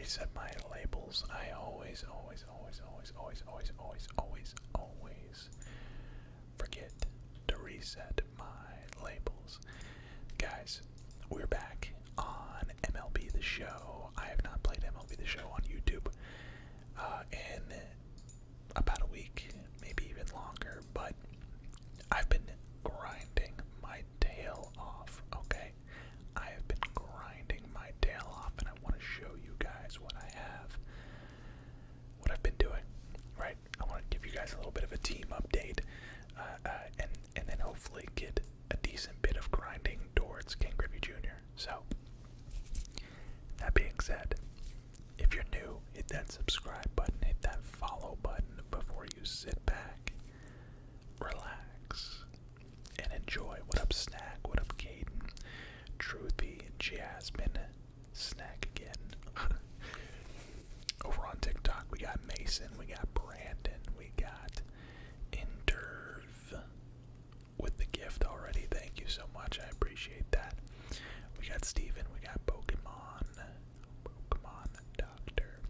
reset my labels. I always forget to reset my labels. Guys, we're back on MLB The Show. I have not played MLB The Show on YouTube in about a week, maybe even longer, but I've been grinding my tail off, okay? I have been grinding my tail off, and I want to show you guys what I've been doing, right? I want to give you guys a little bit of a team update, and then hopefully get a decent bit of grinding towards Ken Griffey Jr. So, that being said, if you're new, hit that subscribe button, hit that follow button before you sit back, relax, and enjoy. What up, Snack? What up, Caden? Truthy, Jasmine, Snack again. Over on TikTok, we got Mason, we got Brandon, we got Interv with the gift already. Thank you so much. I appreciate that. We got Steven, we got Pokemon Doctor,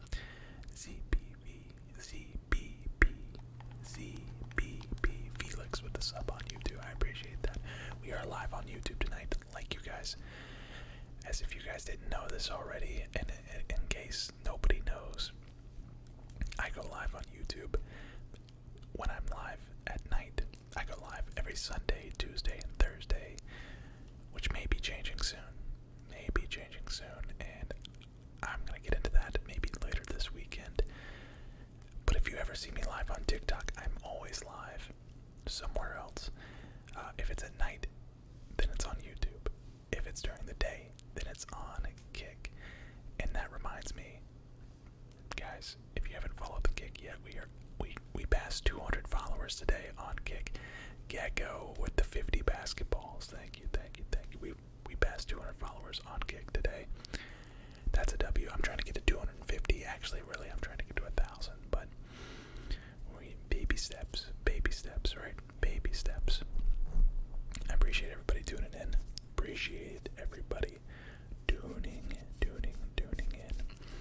ZBB, Felix with the sub on YouTube. I appreciate that. We are live on YouTube tonight, like you guys. As if you guys didn't know this already, and in case nobody knows, I go live on YouTube when I'm live at night. I go live every Sunday, Tuesday, and Thursday, which may be changing soon. And I'm gonna get into that maybe later this weekend. But if you ever see me live on TikTok, I'm always live somewhere else. If it's at night, then it's on YouTube. If it's during the day, then it's on Kick. And that reminds me, guys, if you haven't followed the Kick yet, we passed 200 followers today on Kick. Gecko with the 50 basketballs. Thank you. We passed 200 followers on Kick today. That's a W. I'm trying to get to 250. Actually, really, I'm trying to get to 1,000. But baby steps, right? Baby steps. I appreciate everybody tuning in. Appreciate everybody tuning in.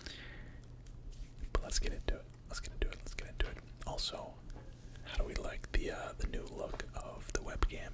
But let's get into it. Also, how do we like the new look of the webcam?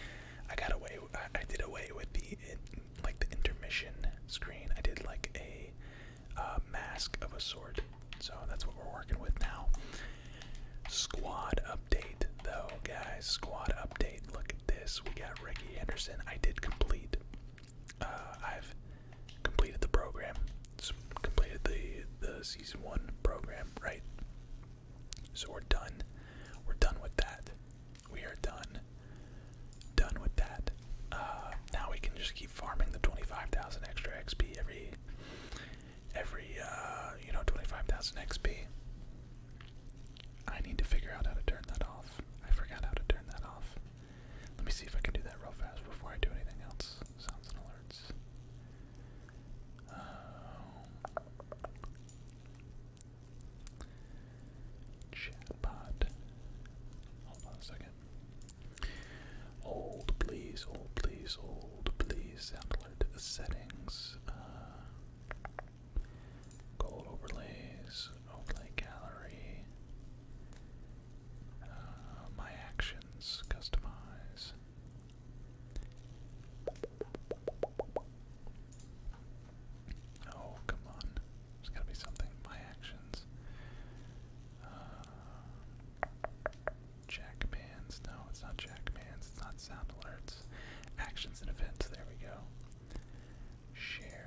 I did away with the intermission screen. I did like a mask of a sort. So that's what we're working with now. Squad update, though, guys. Squad update. Look at this. We got Ricky Henderson. I did complete. I've completed the program. Completed the season 1 program, right? So we're done. We're done with that. We are done with that. Now we can just keep farming the 25,000 extra XP every 25,000 XP. I need to figure out how to turn that off. I forgot how to turn that off. Let me see if I can do that real fast before I do anything else. Sounds and alerts. Chatbot. Hold on a second. Hold please. Sound alert settings. Gold overlays. Overlay gallery. My actions. Customize. Oh, come on. There's gotta be something. My actions. Jack bands. No, it's not jack bands. It's not sound alerts. Actions and events. There we go. Share.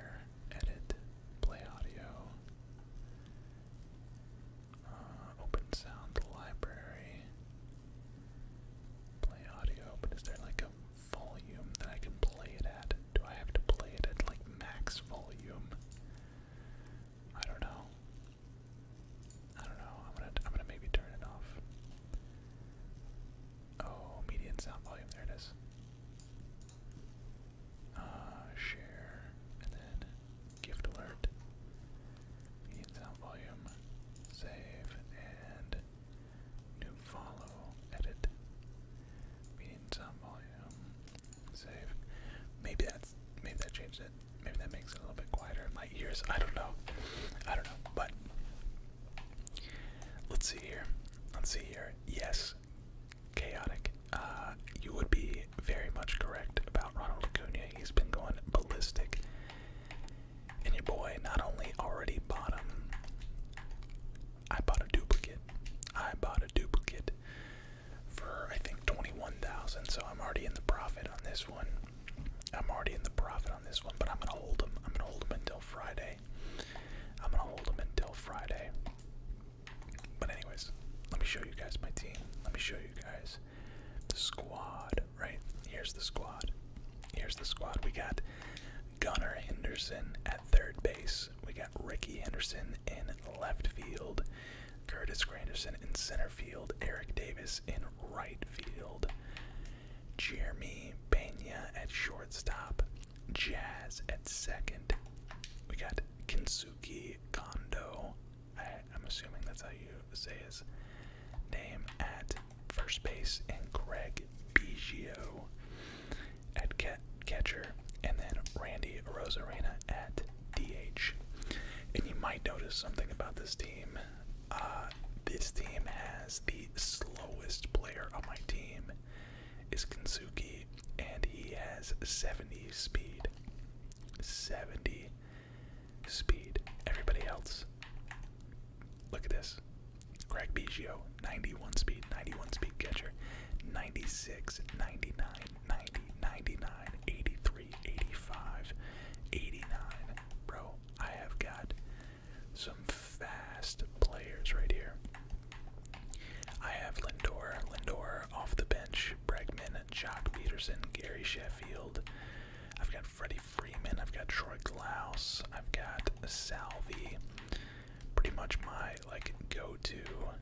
let's see here. Let's see here. Yes, chaotic. You would be very much correct about Ronald Acuna. He's been going ballistic. And your boy not only already bought him, I bought a duplicate. I bought a duplicate for I think 21,000. So I'm already in the profit on this one. I'm already in the profit on this one, but I'm gonna hold him. I'm gonna hold him until Friday. I'm gonna hold him until Friday. But anyways, let me show you guys my team. Let me show you guys the squad, right? Here's the squad. Here's the squad. We got Gunnar Henderson at third base. We got Ricky Henderson in left field. Curtis Granderson in center field. Eric Davis in right field. Jeremy Pena at shortstop. Jazz at second. We got Kensuke Kondo. I'm assuming that's how you say his name, at first base, and Greg Biggio at catcher, and then Randy Rosarena at DH. And you might notice something about this team. This team has the slowest player on my team is Kensuke, and he has 70 speed. 70 speed. Everybody else, look at this. Greg Biggio, 91 speed, 91 speed catcher, 96, 99, 90, 99, 83, 85, 89. Bro, I have got some fast players right here. I have Lindor off the bench, Bregman, Jock Peterson, Gary Sheffield. I've got Freddie Freeman, I've got Troy Glaus, I've got Salvi. Pretty much my go-to,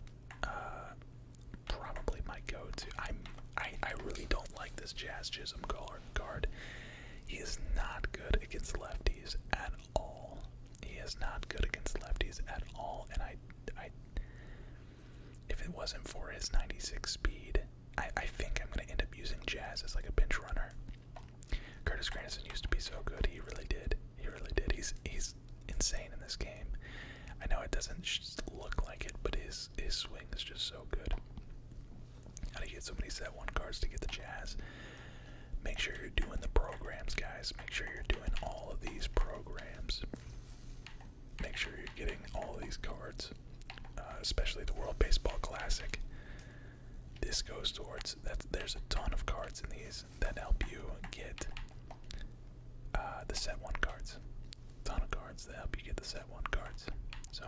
probably my go-to. I really don't like this Jazz Chisholm guard. He is not good against lefties at all. He is not good against lefties at all. And I if it wasn't for his 96 speed, I think I'm gonna end up using Jazz as like a bench runner. Curtis Granderson used to be so good. He really did. He really did. He's insane in this game. I know it doesn't just look like it, but his swing is just so good. How do you get so many set one cards to get the Jazz? Make sure you're doing the programs, guys. Make sure you're doing all of these programs. Make sure you're getting all of these cards, especially the World Baseball Classic. This goes towards that. There's a ton of cards in these that help you get the set one cards. Ton of cards that help you get the set one cards. So,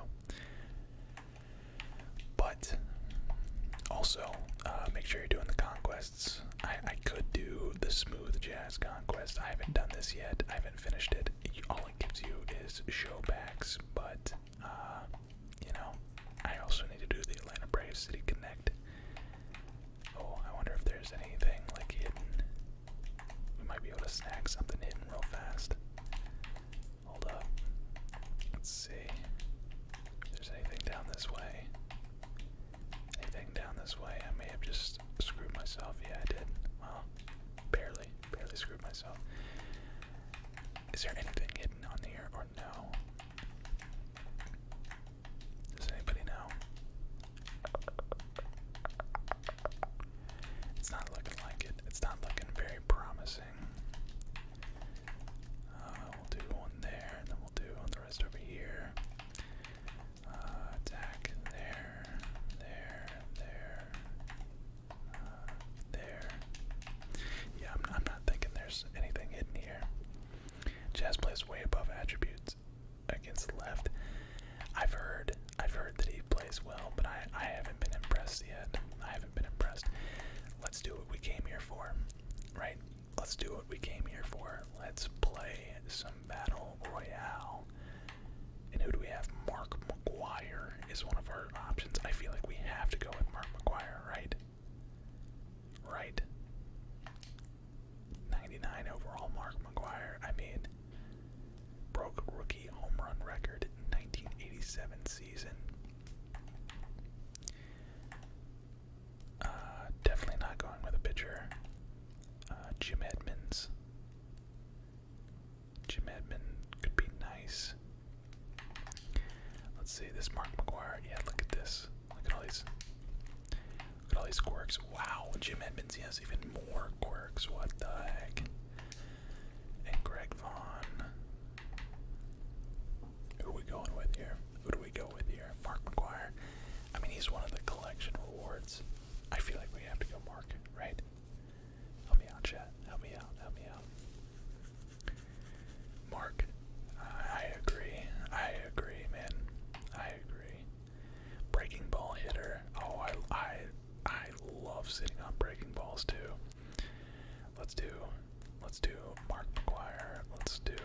but also make sure you're doing the conquests. I could do the smooth Jazz conquest. I haven't done this yet. I haven't finished it. All it gives you is show backs, but you know, I also need to do the Atlanta Braves City Connect. Oh, I wonder if there's anything like hidden. We might be able to snag something hidden real fast. Hold up. Let's see. If there's anything down this way. Anything down this way. I may have just screwed myself. Yeah, I did. Well, barely screwed myself. Is there anything hidden on here or no? Does anybody know? It's not looking like it. It's not looking very promising. We'll do one there, and then we'll do the rest over here. Attack there, there. Yeah, I'm not thinking there's anything hidden here. Jazz plays way above attributes against left. I've heard that he plays well, but I haven't been impressed yet. I haven't been impressed. Let's do what we came here for, right? Let's do what we came here for. Let's play some Battle Royale. And who do we have? Mark McGwire is one of our options. I feel like we have to go with Mark McGwire, right? Right. 99 overall Mark McGwire. I mean, broke rookie home run record in 1987 season. Definitely not going with a pitcher. Jim Edmonds. Jim Edmonds could be nice. Let's see, this Mark McGwire. Yeah, look at this. Look at all these quirks. Wow, Jim Edmonds, he has even more quirks. What the heck? And Greg Vaughn. Who are we going with here? Who do we go with here? Mark McGuire. I mean, he's one of the collection rewards. I feel like we have to go Mark, right? Help me out, chat. Help me out. Help me out. Mark. I agree, man. I agree. Breaking ball hitter. Oh, I love sitting on breaking balls too. Let's do Mark McGuire. Let's do.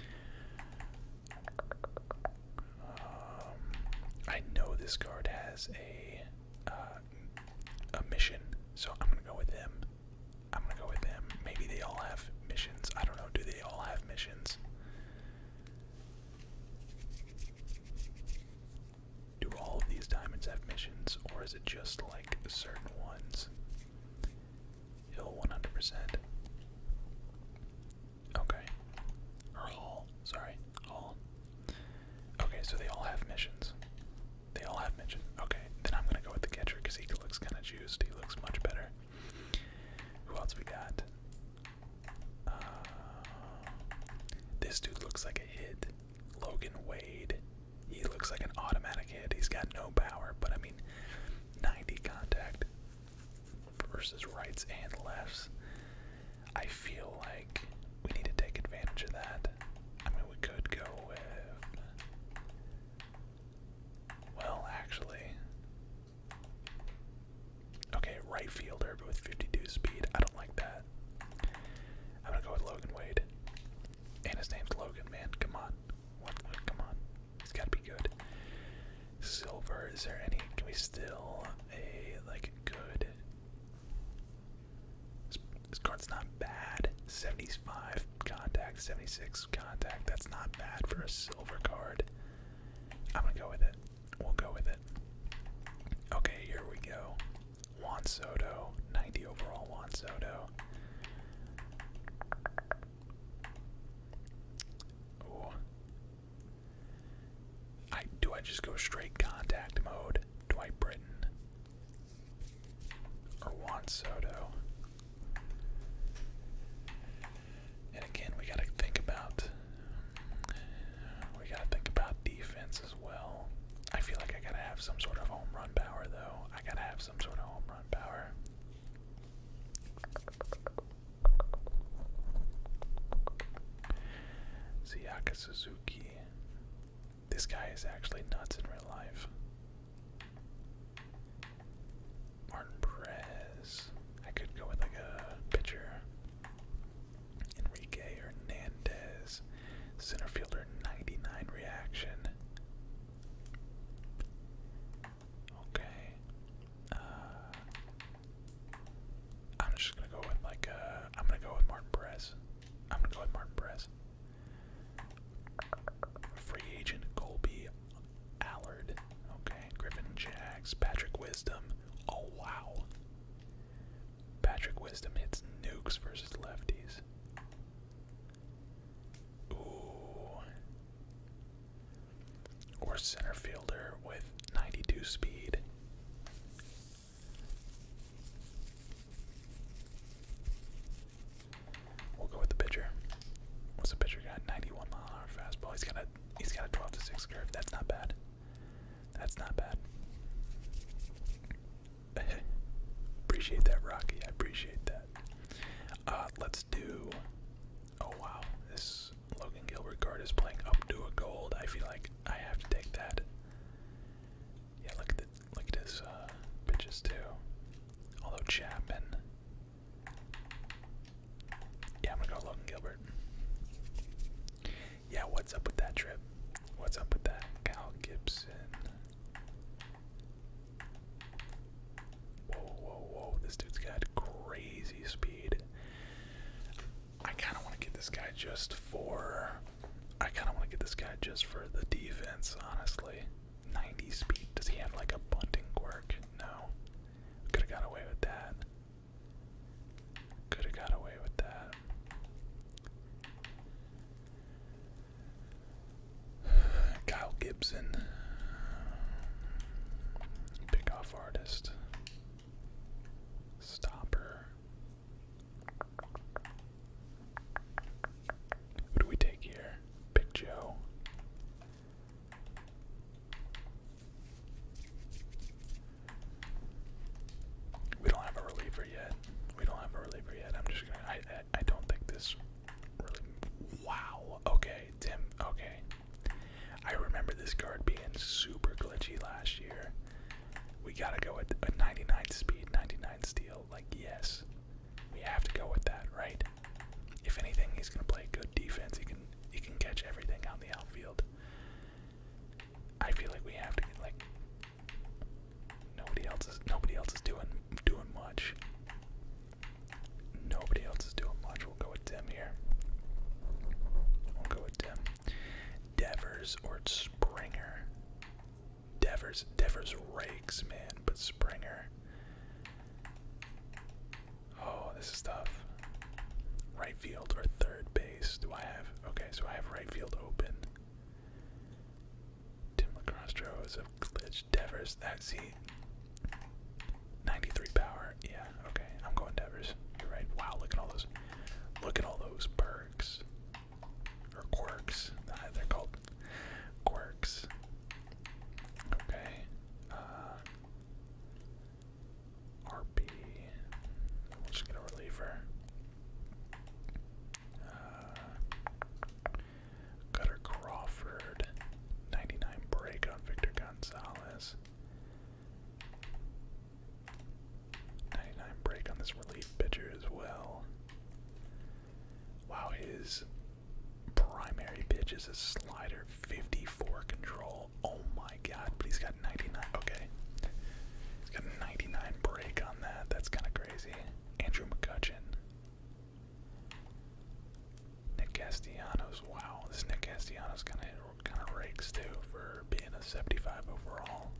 I know this card has a mission, so I'm gonna go with him. Maybe they all have missions. I don't know. Do they all have missions? Do all of these diamonds have missions, or is it just like certain ones? Hill 100%. Okay. Or Hall. Sorry. Hall. Okay, so they all have missions. They all have missions. Okay, then I'm gonna go with the catcher because he looks kind of juiced. He looks much better. Who else we got? This dude looks like a hit. Logan Wade. He looks like an automatic hit. He's got no power, but I mean, 90 contact versus rights and lefts. I feel like we need to take advantage of that. I mean, we could go with. Well, actually. Okay, right fielder, but with 52 speed. I don't like that. I'm gonna go with Logan Wade. And his name's Logan, man. Come on. What? Come on. He's gotta be good. Silver, is there any? Can we still a, like, good? This card's not bad. 75 contact, 76 contact. That's not bad for a silver card. I'm gonna go with it. We'll go with it. Okay, here we go. Juan Soto, 90 overall Juan Soto. Ooh. Do I just go straight contact mode? Do I Britain? Or Juan Soto? And again, we gotta think about defense as well. I feel like I gotta have some sort of home run power though. I gotta have some sort of home run power. Sayaka Suzuki. This guy is actually nuts in real life. Martin Perez. I could go with like a pitcher. Enrique Hernandez. Center fielder 99 reaction. Okay. I'm just gonna go with like I'm gonna go with Martin Perez. Free agent Colby Allard. Okay. Griffin Jax. Patrick Wisdom. Oh wow. Patrick Wisdom hits nukes versus lefties. Ooh. Or center fielder with 92 speed. We'll go with the pitcher. What's the pitcher got? 91 mile an hour fastball. He's got a 12 to 6 curve. That's not bad. That's not bad. Appreciate that, Rocky. I appreciate that. Let's do. Oh wow, this Logan Gilbert card is playing up to a gold. I feel like I have to take that. Yeah, look at his pitches too. Although Chapman. Yeah, I'm gonna go Logan Gilbert. Yeah, what's up with that trip? What's up with that? Kyle Gibson. this card being super glitchy last year. We gotta go with a 99 speed, 99 steal. Like, yes, we have to go with that, right? If anything, he's gonna play good defense. He can catch everything out in the outfield. I feel like we have to get, like, nobody else is doing much. Nobody else is doing much. We'll go with Tim here. We'll go with Tim. Devers or Springer. Devers rakes, man, but Springer. Oh, this is tough. Right field or third base do I have? Okay, so I have right field open. Tim Lacrosse is a glitch. Devers, that's 93 power. Yeah, okay, I'm going Devers. You're right. Wow, look at all those. Look at all those perks or quirks. They're called quirks. Okay. RP. We'll just get a reliever. Cutter Crawford. 99 break on Victor Gonzalez. 99 break on this relief pitcher as well. Wow, his primary pitch is a slider, 54 control. Oh my god, but he's got 99. Okay. He's got a 99 break on that. That's kind of crazy. Andrew McCutcheon. Nick Castellanos. Wow, this Nick Castellanos kind of rakes too for being a 75 overall.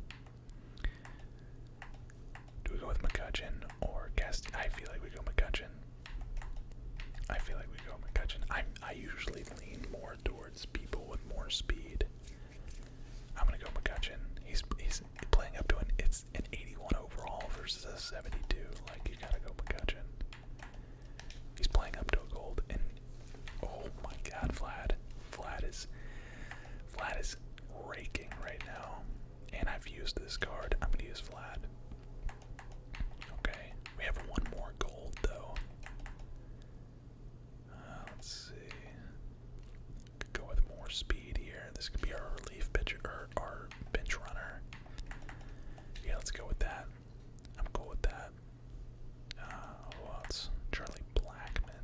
Do we go with McCutcheon or I feel like we go McCutcheon. I feel like we go McCutcheon. I usually lean more towards people with more speed. I'm gonna go McCutcheon. He's playing up to it's an 81 overall versus a 72. Like, you gotta go McCutcheon. He's playing up to a gold, and oh my god, Vlad is raking right now. And I've used this card. I'm gonna use Vlad. Okay, we have one more gold though. Let's see. Could go with more speed here. This could be our relief pitcher or our bench runner. Yeah, let's go with that. I'm cool with that. Who else? Charlie Blackman.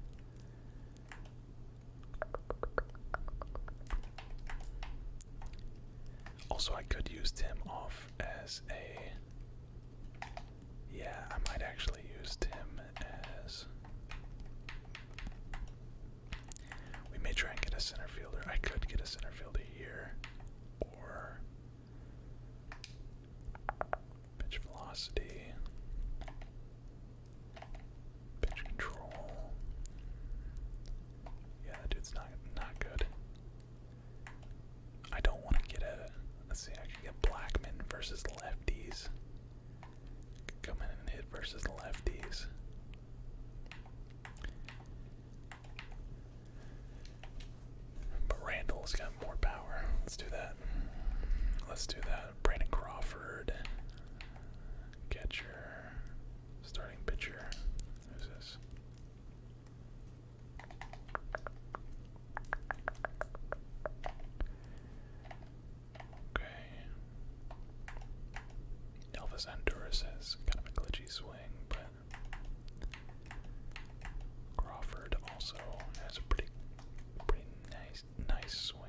Also, I could use Tim off as a. Yeah, I might actually use Tim as. We may try and get a center fielder. I could get a center fielder here. Or pitch velocity. Pitch control. Yeah, that dude's not good. I don't want to get a. Let's see, I can get Blackman versus lefties. Come in and hit versus lefties. But Randall's got more power. Let's do that. Let's do that. Brandon Crawford. Catcher. Starting pitcher. Who's this? Okay. Elvis Honduras has kind of a glitchy swing, but Crawford also has a pretty nice swing.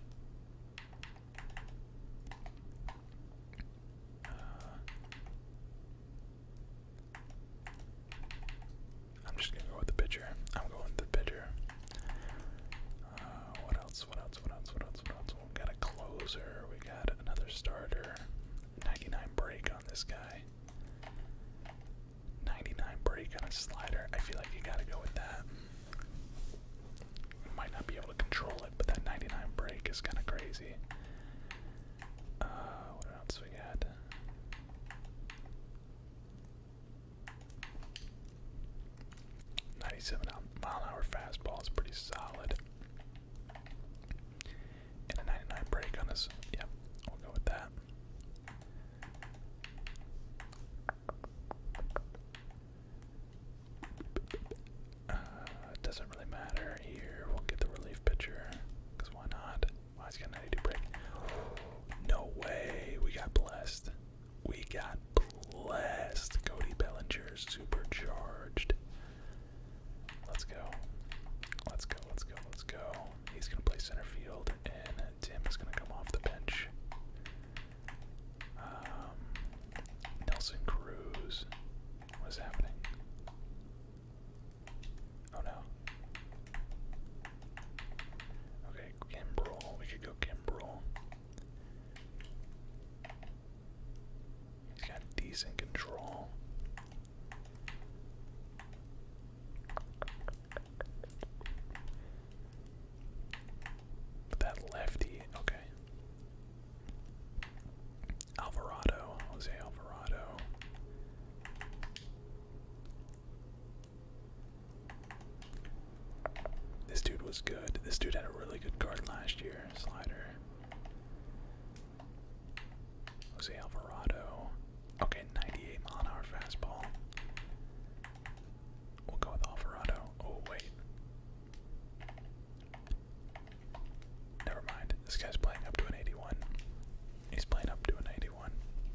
I'm just gonna go with the pitcher. I'm going with the pitcher. What else? We got a closer. We got another starter. 99 break on this guy. 99 break on a slider. I feel like you gotta go with that. You might not be able to control it, but that 99 break is kind of crazy. What else we got? .97 mile-an-hour fastball is pretty solid. And a 99 break on this. Yep, we'll go with that. It doesn't really matter here. We'll get the relief pitcher. Because why not? Why is he got 92 break? This dude had a really good card last year. Slider. Jose Alvarado. Okay, 98-mile-an-hour fastball. We'll go with Alvarado. Oh, wait. Never mind. This guy's playing up to an 81. He's playing up to an 81.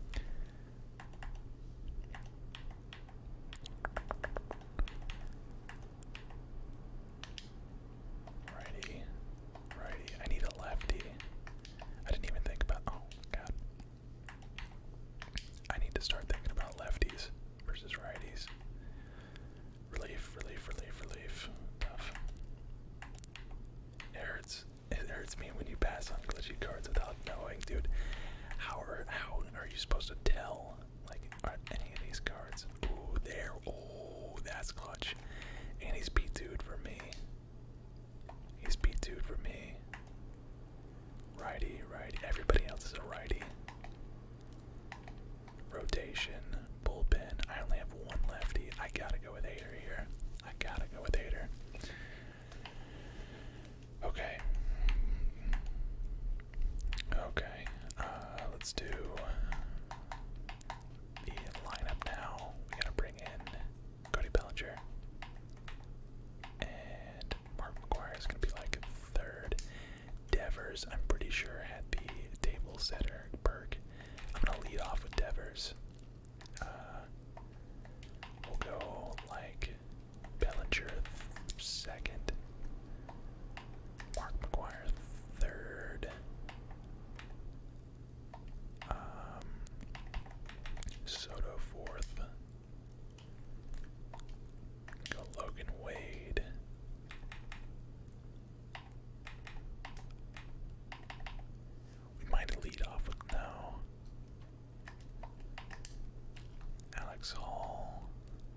Righty. Righty. I need a lefty. I didn't even think about. Oh, God. I need to start thinking about lefties versus righties. Relief, relief, relief, relief. Tough. It hurts. It hurts me when you pass on glitchy cards without knowing, dude. How are you supposed to tell? Like, are any of these cards? Ooh, there. Oh, that's clutch. And he's P2'd for me. He's P2'd for me. Righty, righty. Everybody else is a righty. Rotation, bullpen. I only have one lefty. I gotta go with Hater here. I gotta go with Hater. Okay. Okay. Let's do the lineup now. We gotta bring in Cody Bellinger. And Mark McGuire is gonna be like third. Devers, I'm pretty sure, had the table setter Berg. I'm gonna lead off with Devers. We'll go like Bellinger second, Mark McGuire third, Soto fourth, go Logan Wade. We might lead off with no. Alex Hall.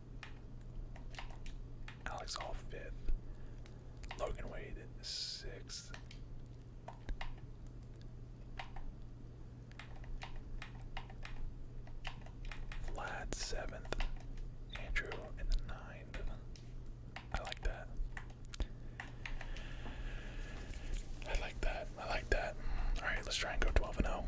Alex Hall fifth. Logan Wade sixth. Vlad seventh. Andrew in the ninth. I like that. I like that. I like that. Alright, let's try and go 12-0.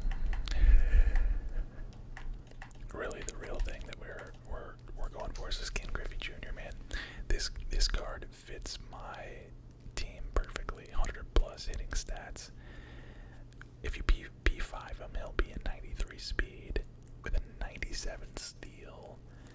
Really, the real thing that we're going for is this Ken Griffey Jr. Man, this card fits my team perfectly. 100+ hitting stats. If you P5 him, he'll be at 93 speed with a 97 steal,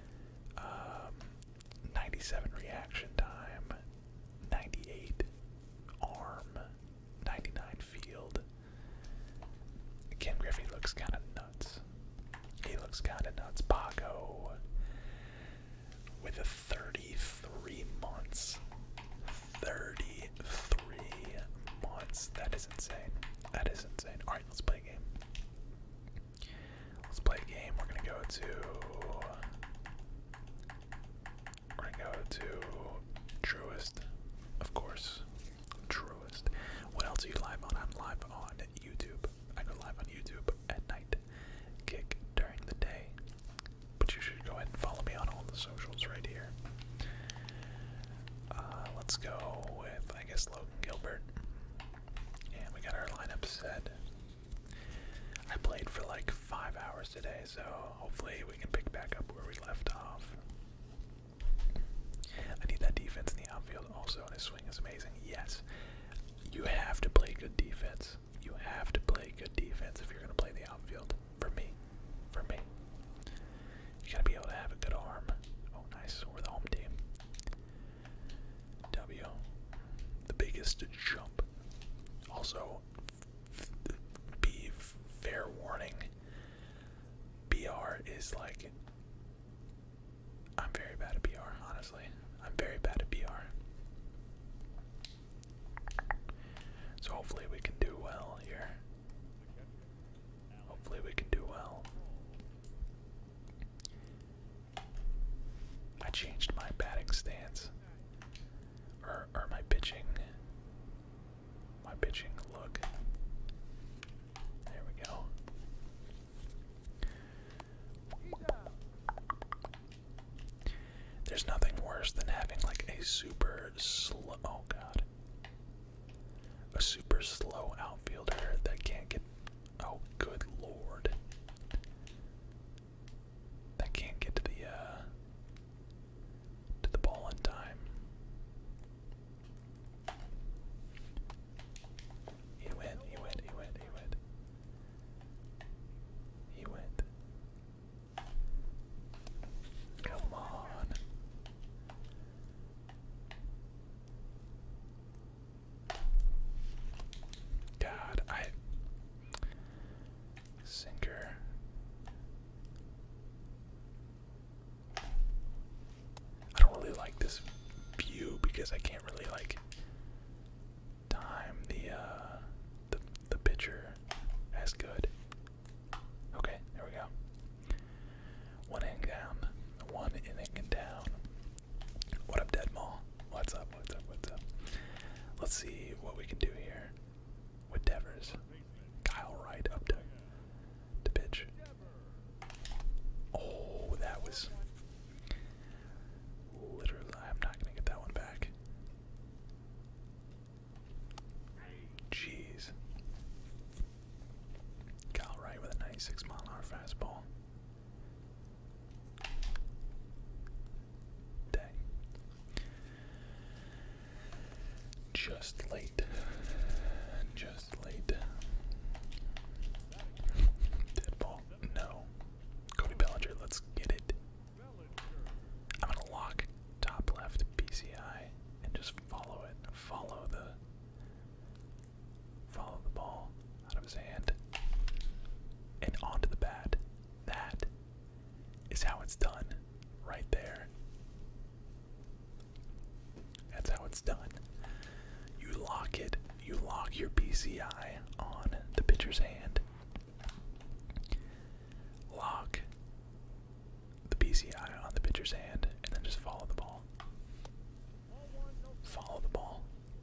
97 reaction time, 98 arm, 99 field. Ken Griffey looks kind of nuts. He looks kind of nuts. Pago with a 33 months. 33 months. That is insane. That is insane. Alright, let's play a game. Let's play a game. We're gonna go to Truist. Of course. Truist. What else are you live on? I'm live on YouTube. I go live on YouTube at night. Kick during the day. But you should go ahead and follow me on all the socials right here. Let's go with, I guess, Logan Gilbert. And we got our lineup set. I played for like 5 hours today, so hopefully we can pick back up where we left off. I need that defense in the outfield also, and his swing is amazing. Yes, you have to play good defense. You have to play good defense if you're going to play the outfield. For me. For me. You got to be able to have a good arm. Oh, nice. We're the home team. W. The biggest jump. Also, be fair warning. BR is like... I'm very bad at BR, honestly. I'm very bad at BR. So hopefully we can do well here. Hopefully we can do well. I changed my batting stance. Or my pitching. My pitching look. There we go. There's nothing worse than having like a super slow. Oh god. because I can't really like time the pitcher as good. Okay, there we go. One inning down. One inning down. What up, Deadmall? What's up? What's up? What's up? Let's see what we can do here with Devers. Kyle Wright up to pitch. Oh, that was literally. I'm not gonna get that one back. Jeez. Kyle Wright with a 96-mile-an-hour fastball. Dang. Just late. Just late. Dead ball. No. Cody Bellinger, let's get it. I'm gonna lock top left PCI and just follow it. Follow the ball out of his hand and onto the bat. That is how it's done. Right there. That's how it's done. You lock it. You lock your PCI on the pitcher's hand. Lock the PCI on the pitcher's hand, and then just follow the ball. Follow the ball.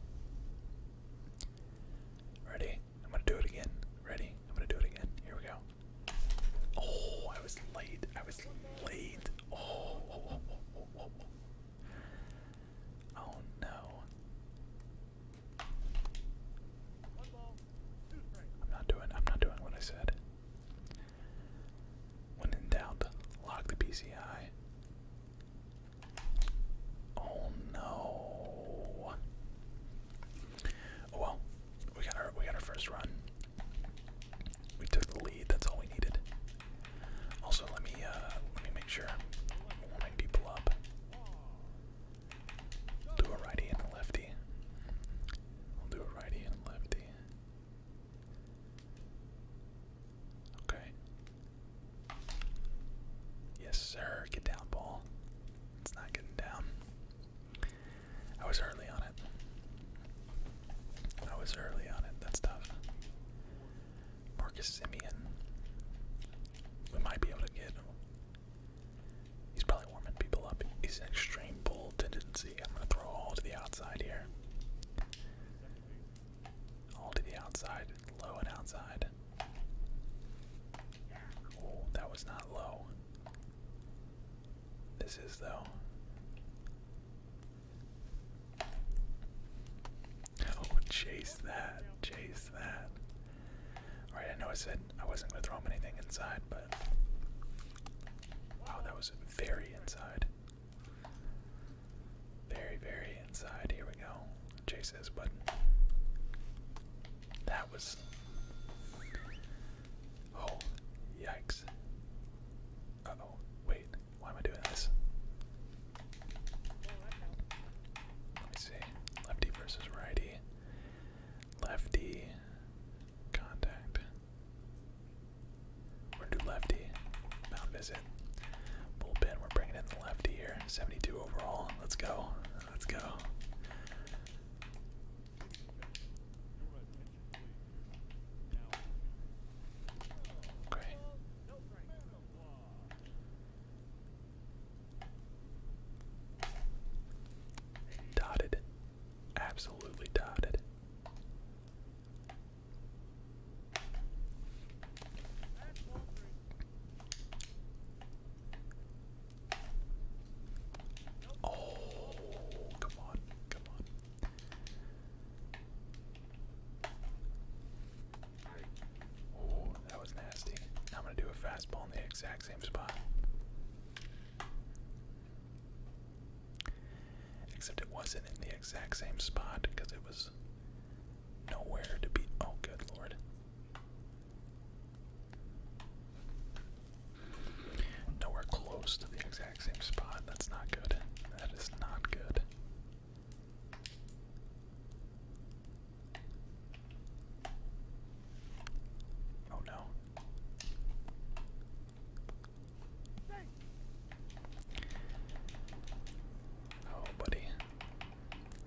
Ready? I'm gonna do it again. Ready? I'm gonna do it again. Here we go. Oh, I was late. I was late. Oh, oh no. I'm not doing what I said. When in doubt, lock the PCI. Oh no. Oh well. We got our first run. We took the lead, that's all we needed. Also let me make sure I'm warming people up. Do a righty and a lefty. I'll do a righty and a lefty. Okay. Yes, sir. Get down, ball. It's not getting down. I was early on it. I was early on it. That's tough. Marcus Simeon. We might be able to get him. He's probably warming people up. He's an extreme bull tendency. I'm going to throw all to the outside here. All to the outside. Low and outside. Oh, that was not low. This is, though. Oh, chase that. Chase that. Alright, I know I said I wasn't going to throw him anything inside, but... Wow, that was very inside. Very, very inside. Here we go. Chase this button. That was... Oh, yikes. Uh-oh. Wait, why am I doing this? Let me see. Lefty versus righty. Lefty. Contact. We're gonna do lefty. Mound visit. Bullpen, we're bringing in the lefty here. 72 overall. Let's go. Let's go. Okay. Dotted. Absolutely dotted. Oh, come on, come on. Oh, that was nasty. Now I'm going to do a fastball in the exact same spot. Except it wasn't in the exact same spot because it was nowhere to be. Oh, good lord. Nowhere close to the exact same spot. That's not good. That is not good. Oh no. Oh, buddy.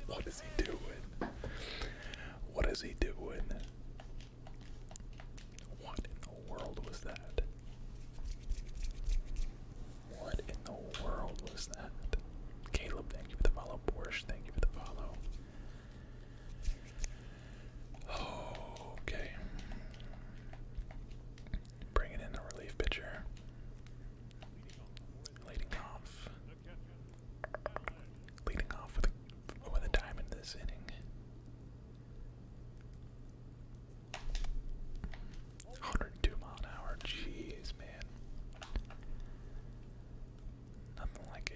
What is he doing? What is he doing? What in the world was that? What in the world was that? Caleb, thank you for the follow. Porsche, thank you for the follow. Oh, okay. Bringing in a relief pitcher. Leading off. Leading off with a diamond this inning. 102 mile an hour. Jeez, man. Nothing like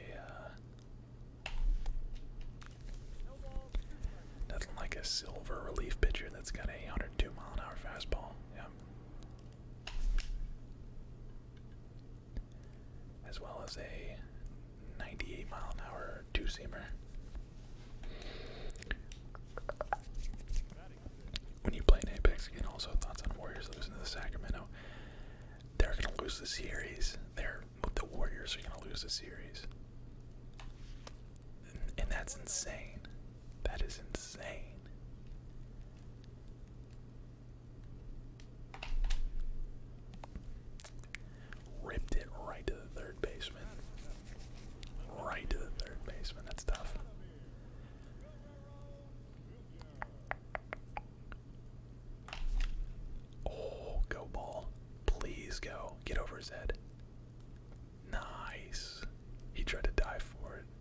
a silver relief pitcher that's got a 102 mile an hour fastball. Yep. As well as a 98 mile an hour two-seamer. When you play in Apex, again, also thoughts on Warriors losing to the Sacramento. They're gonna lose the series. The Warriors are gonna lose the series. And that's insane. That is insane. Ripped it right to the third baseman. Right to the third baseman. That's tough. Oh, go ball. Please go. Get over his head. Nice. He tried to dive for it.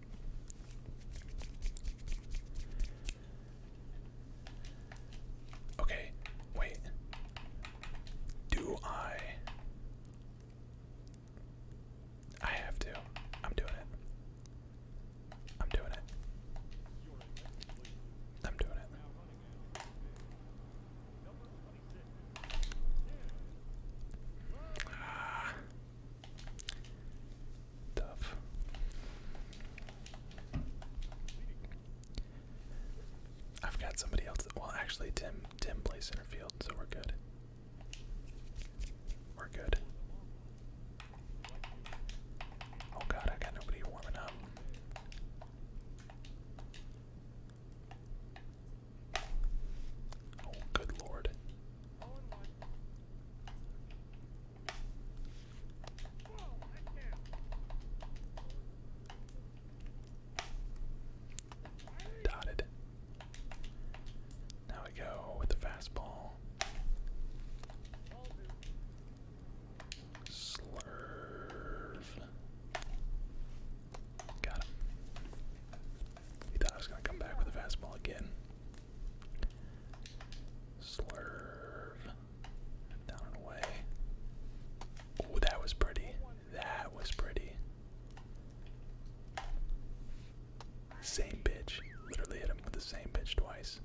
Okay, wait. Do I have to. I'm doing it. I'm doing it. I'm doing it. Ah. Tough. I've got somebody else that, well, actually Tim plays center field, so we're good. We're good. Oh god, I got nobody warming up. Oh, good lord. Dotted. Now we go with the fastball. Slurve. Got him. He thought I was going to come back with a fastball again. Slurve. Down and away. Oh, that was pretty. That was pretty. Same pitch. Literally hit him with the same pitch twice.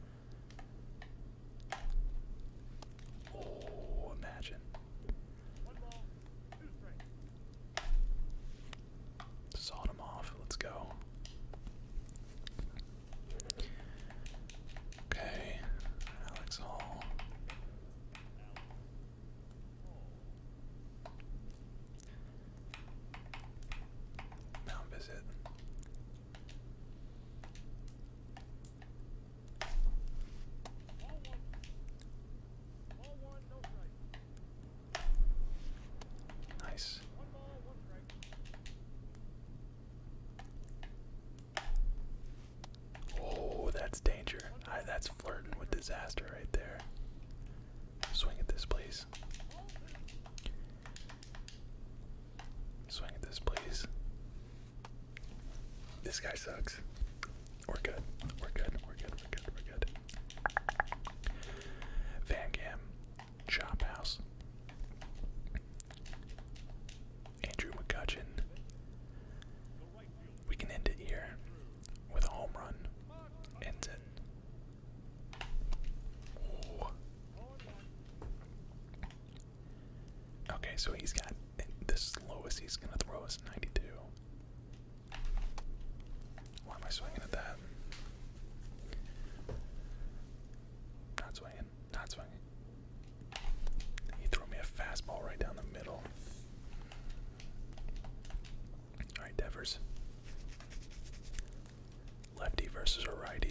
Oh, imagine. Sawed him off. Let's go. Okay. Alex Hall. Mount Visit. Nice. Oh, that's danger. That's flirting with disaster right there. Swing at this, please. Swing at this, please. This guy sucks. We're good. We're good. We're good. We're good. We're good. Van Gam. Chop House. Andrew McCutcheon. We can end it here with a home run. Ends it. Ooh. Okay, so he's got the slowest he's gonna throw is 92. Why am I swinging at that? Not swinging. Not swinging. He threw me a fastball right down the middle. Alright, Devers. Lefty versus a righty.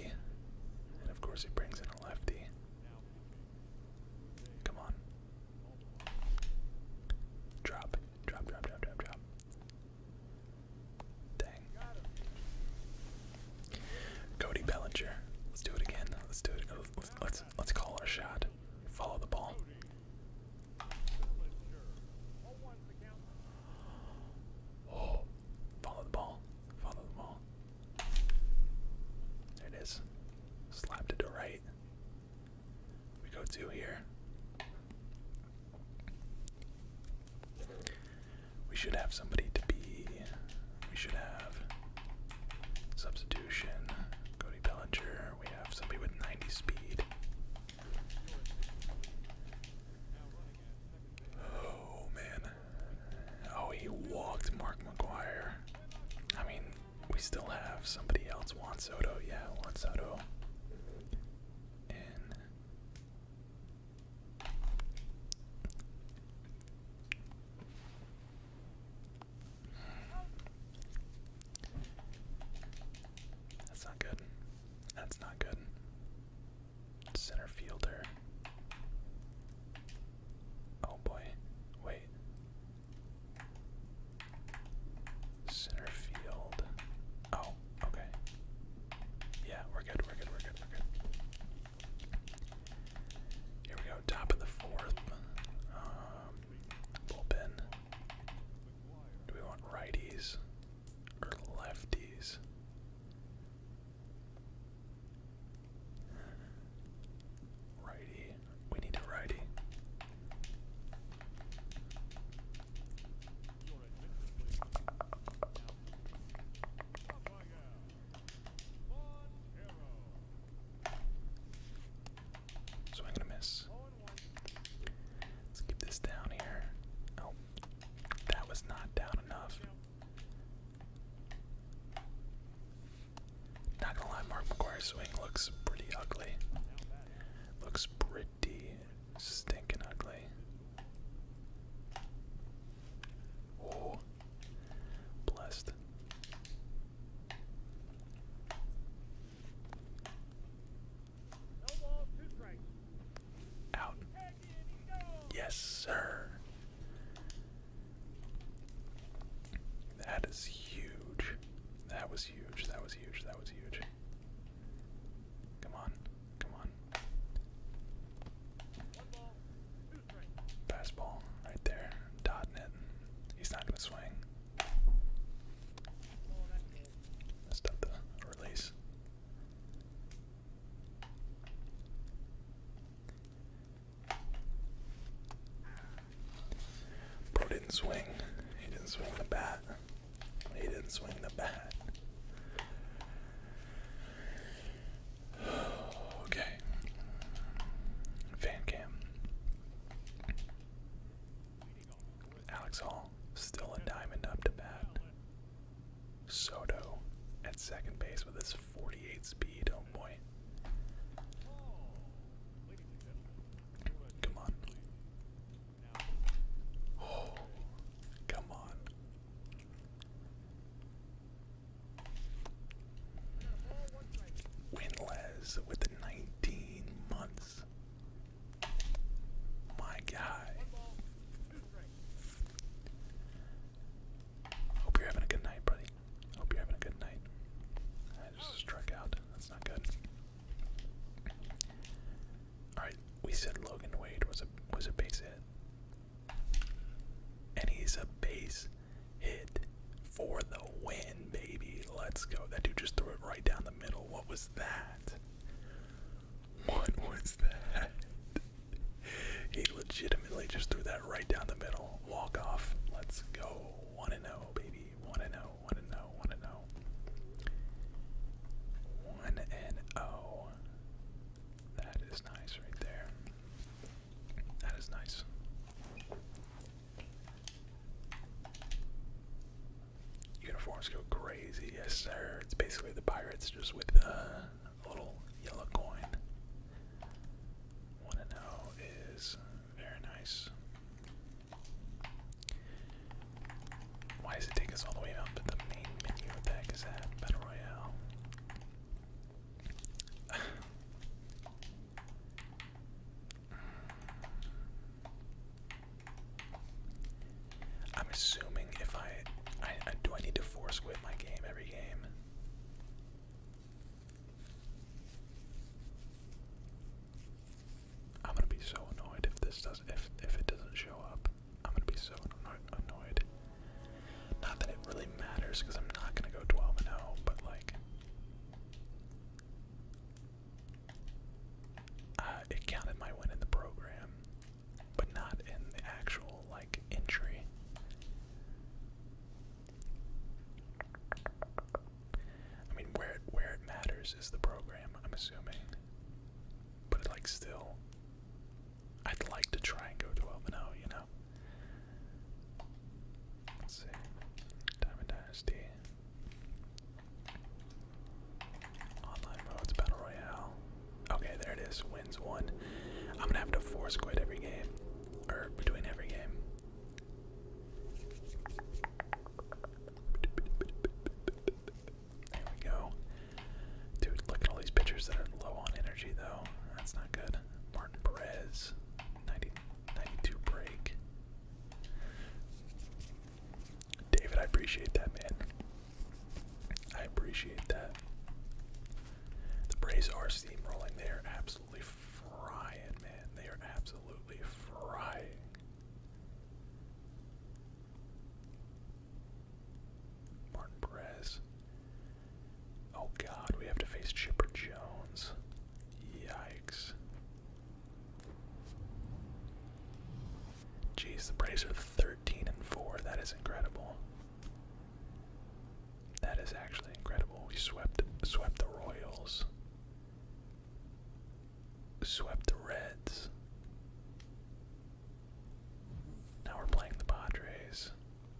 go-to here. We should have somebody to be. We should have substitution. Cody Bellinger. We have somebody with 90 speed. Oh man. Oh, he walked Mark McGuire. I mean, we still have somebody else. Juan Soto. Yeah, Juan Soto. And that's not good. That's not good. Center fielder. Oh boy. Wait. Center field. Oh, okay. Yeah, we're good, we're good, we're good, we're good. Here we go, top of the fourth. Bullpen. Do we want righties or lefties? Righty. We need a righty. Swing and a miss. Let's keep this down here. Oh, that was not down enough. Not gonna lie, Mark McGuire's swing looks pretty ugly. Looks pretty stinking ugly. Oh, blessed. Out. Yes, sir. That is huge. That was huge. That was huge. That was huge. Come on. Come on. Fastball right there. Dotting it. He's not going to swing. Messed up the release. Bro didn't swing. He didn't swing the bat. He didn't swing the bat. Okay. Fan cam. Alex Hall still a diamond up to bat. Soto at second base with his 48 speed. Oh boy. Come on. Oh, come on. Winless with the 19 months. My guy. Hope you're having a good night, buddy. Hope you're having a good night. I just struck out. That's not good. Alright, we said Logan Wade was a base hit. And he's a base hit for the win, baby. Let's go. That dude just threw it right down the middle. What was that? What was that? He legitimately just threw that right down the middle. Walk off. Let's go. 1-0, baby. 1-0, 1-0, 1-0. 1-0. That is nice right there. That is nice. Uniforms go crazy, yes sir. It's basically the Pirates just with a little yellow coin. 1-0 is very nice. Why does it take us all the way up to the main menu? What the heck is that? Battle Royale. I'm assuming if I do I need to force quit my game every game? I'm gonna be so annoyed if this does if it doesn't show up. I'm gonna be so annoyed. Not that it really matters because I'm not gonna go 12-0, but like it counted my win in the hours is the program, I'm assuming. But it, like, still, I'd like to try and go 12-0, you know? Let's see. Diamond Dynasty. Online modes, Battle Royale. Okay, there it is. Wins 1. I'm gonna have to force quit every game. Or between every game. There we go. Dude, look at all these pitchers that are low on energy, though. That's not good. Martin Perez, 92 break. David, I appreciate that, man. I appreciate that. The Braves are steamrolling. They are absolutely frying, man. They are absolutely frying. Martin Perez. Oh God, we have to face Chipper Jones. Yikes. Jeez, the Braves are 13-4. That is incredible. That is actually incredible. We swept the Royals. Swept the Reds. Now we're playing the Padres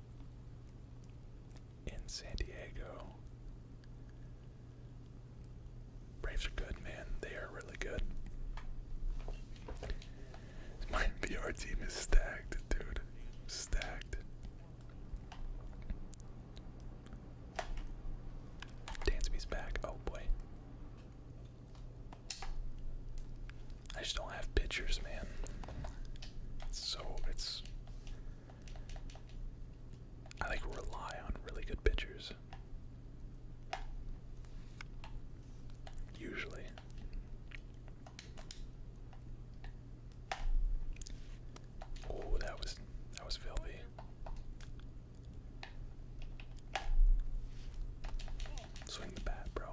in San Diego. Braves are good, man. They are really good. My VR team is stacked, dude. Stacked. Dansby's back. Oh boy. I just don't have pitchers, man. I like rely on really good pitchers. Usually. Oh, that was filthy. Swing the bat, bro.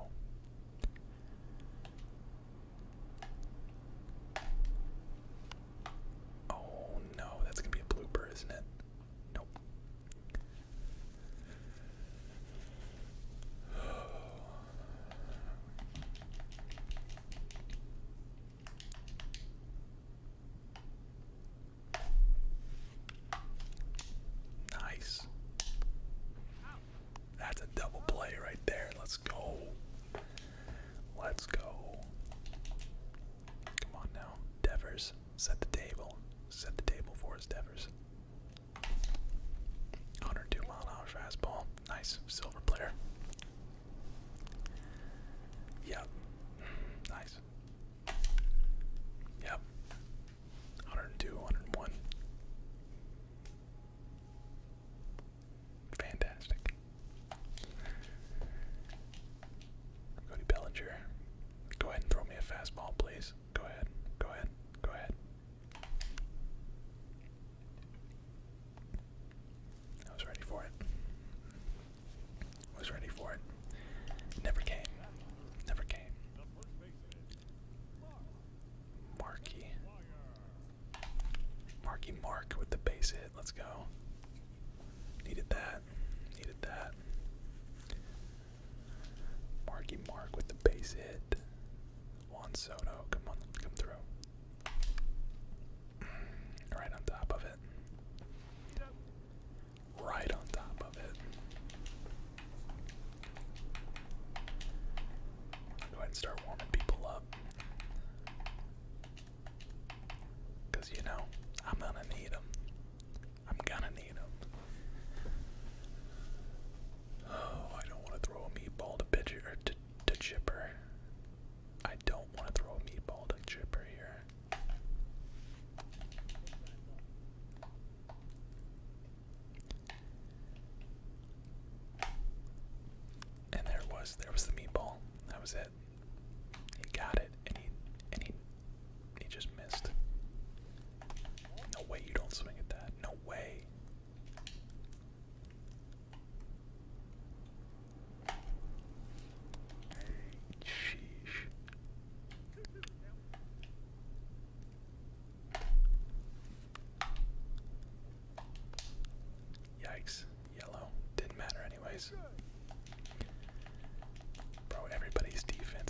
Oh no, that's gonna be a blooper, isn't it? Nope. Nice. That's a double play right there. Let's go. Let's go. Come on now. Devers, set the table. Set the table for us, Devers. 102 mile-an-hour fastball. Nice. Silver player. Yep. Nice. Yep. 102, 101. Fantastic. Cody Bellinger. Go ahead and throw me a fastball, please. Go ahead. Go ahead. Go ahead. I was ready for it. Was ready for it. Never came. Never came. Marky. Marky Mark with the base hit. Let's go. Needed that. Needed that. Marky Mark with the base hit. Juan Soto. Come on. Come through. Right on top of it. Right on top of it. Go ahead and start warming people up. Because, you know, I'm gonna need them. I'm gonna need them. Oh, I don't want to throw a meatball to pitcher or to Chipper. I don't want to throw a meatball to Chipper here. And there was the meatball. That was it. He got it, and he just missed. No way you don't swing at that. No way. Sheesh. Yikes. Yellow. Didn't matter anyways. Bro, everybody's defense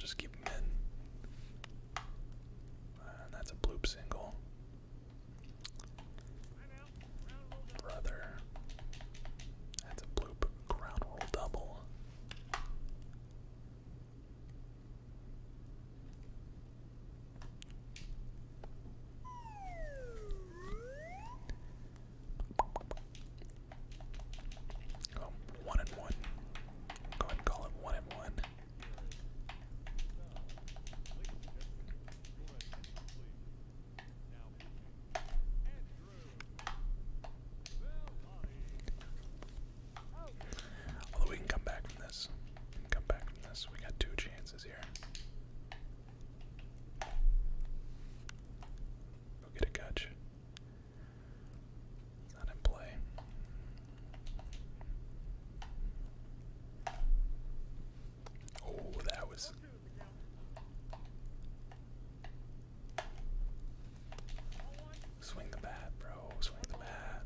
just keep him in. And that's a bloop single. Brother. That's a bloop ground roll double. Oh, 1-1. Go ahead and call it 1-1. Although we can come back from this. We can come back from this. We got 2 chances here. Go get a catch. It's not in play. Oh, that was. Swing the bat, bro. Swing the bat.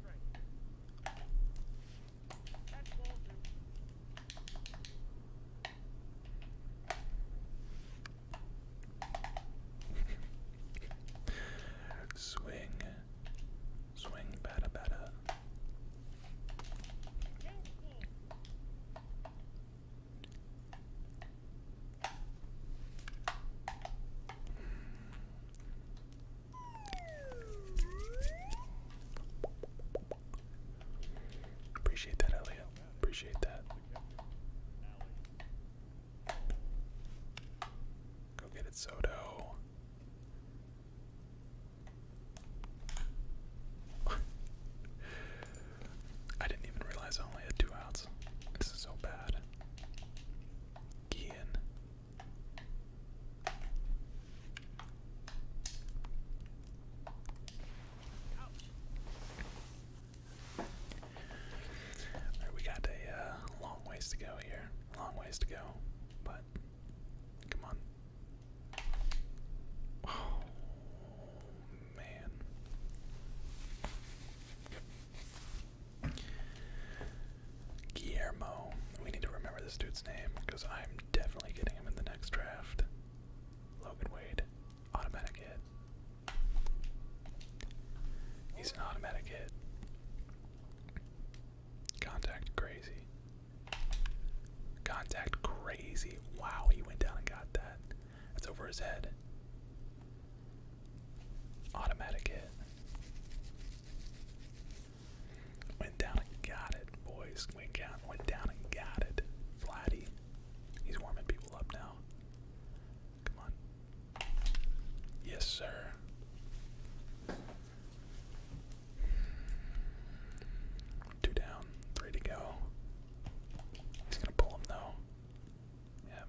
Swing. Swing, bada bada. Appreciate that, Elliot. Appreciate that. Go get it, Soto. I didn't even realize I only had 2 outs. This is so bad. Kian. Alright, we got a long ways to go here. Long ways to go. But, come on. Oh, man. Guillermo. We need to remember this dude's name because I'm definitely getting him in the next draft. Logan Wade. Automatic hit. He's an automatic hit. Contact crazy. Contact crazy. Wow, he went down and got that. That's over his head. Automatic hit. Went down and got it, boys. Went down and got it. Flatty. He's warming people up now. Come on. Yes, sir. Two down, 3 to go. He's gonna pull him though. Yeah.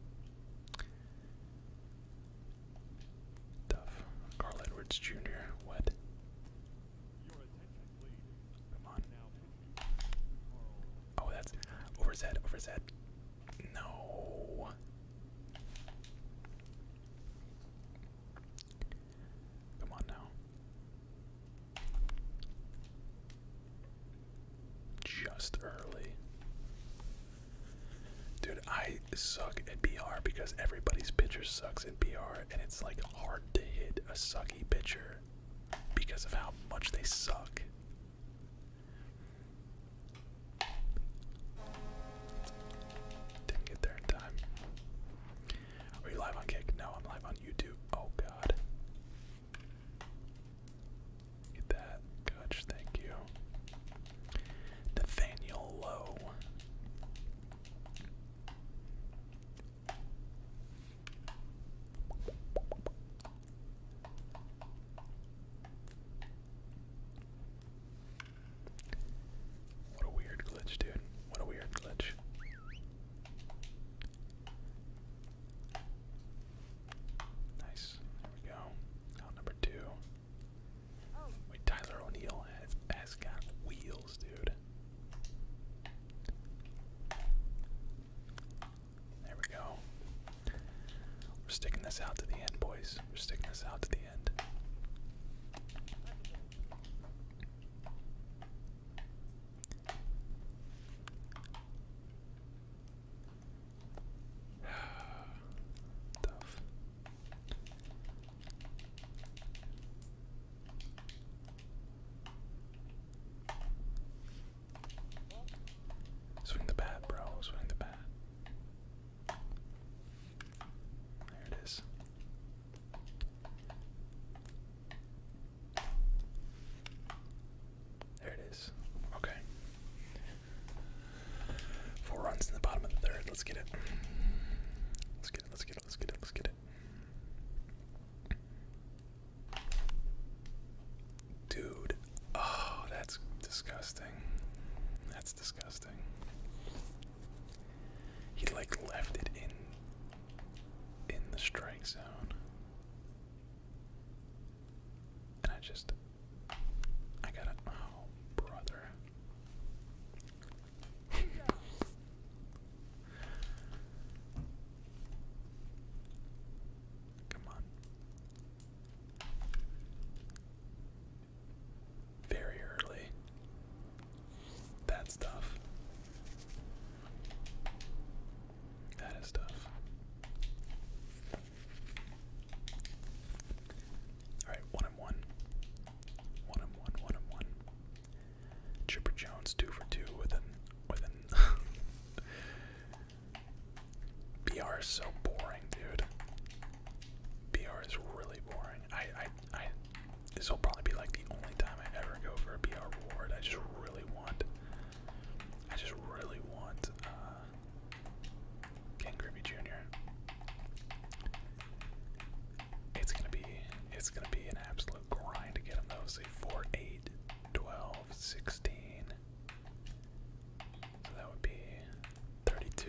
Tough. Carl Edwards Jr. What? Come on. Oh, that's over his head, over his head. No. Come on now. Just early. Dude, I suck at BR because everybody's pitcher sucks at BR, and it's like hard to hit a sucky pitcher because of how much they suck. Didn't get there in time. Are you live on Kick? No, I'm live on YouTube. Oh god. Get that. Gotch, thank you. Nathaniel Lowe. What a weird glitch, dude. What a weird glitch. Nice. There we go. Out number 2. Wait, Tyler O'Neill has got wheels, dude. There we go. We're sticking this out to the end, boys. We're sticking this out to the end. Let's get it. Let's get it. Let's get it. Let's get it. Let's get it. Dude, oh, that's disgusting. That's disgusting. He like left it in the strike zone. And I gotta, oh, brother. Come on. Very early. That's tough. That is tough. Alright, 1-1. 1-1, 1-1. Chipper Jones 2 for 2 with an BR is so boring, dude. BR is really boring. This will probably be like the only time I ever go for a BR reward. I just really want Ken Griffey Jr. It's gonna be an absolute grind to get him though. Say 4, 8, 12, 16. So that would be 32.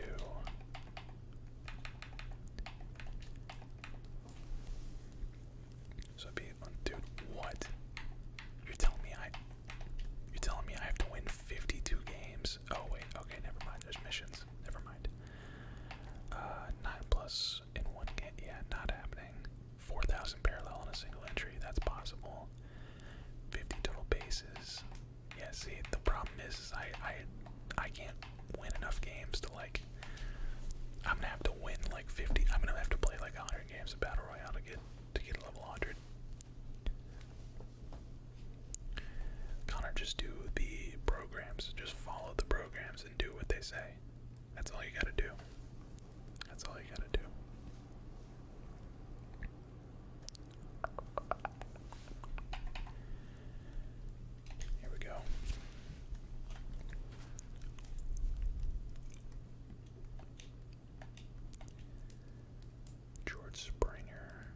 So it'd be, dude, what? You're telling me I have to win 52 games? Oh wait, okay, never mind. There's missions. Never mind. 9 plus in one game. Yeah, not happening. 4,000 parallel on a single entry. That's possible. 50 total bases. Yeah, see, the problem is I can't win enough games to like. I'm gonna have to win like 50. I'm gonna have to play like 100 games of Battle Royale to get level 100. Connor, just do the programs. Just follow the programs and do what they say. That's all you gotta do. That's all you gotta do. Here we go. George Springer.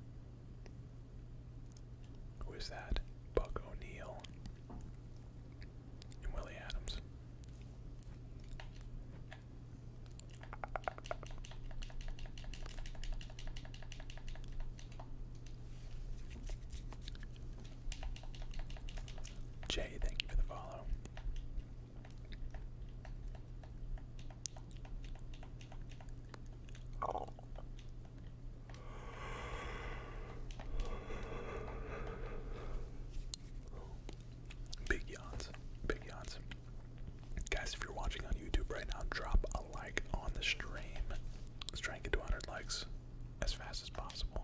Who is that? Buck O'Neil. And Willie Adams. Jay, thank you for the follow. Big yawns. Big yawns. Guys, if you're watching on YouTube right now, drop a like on the stream. Let's try and get to 100 likes as fast as possible.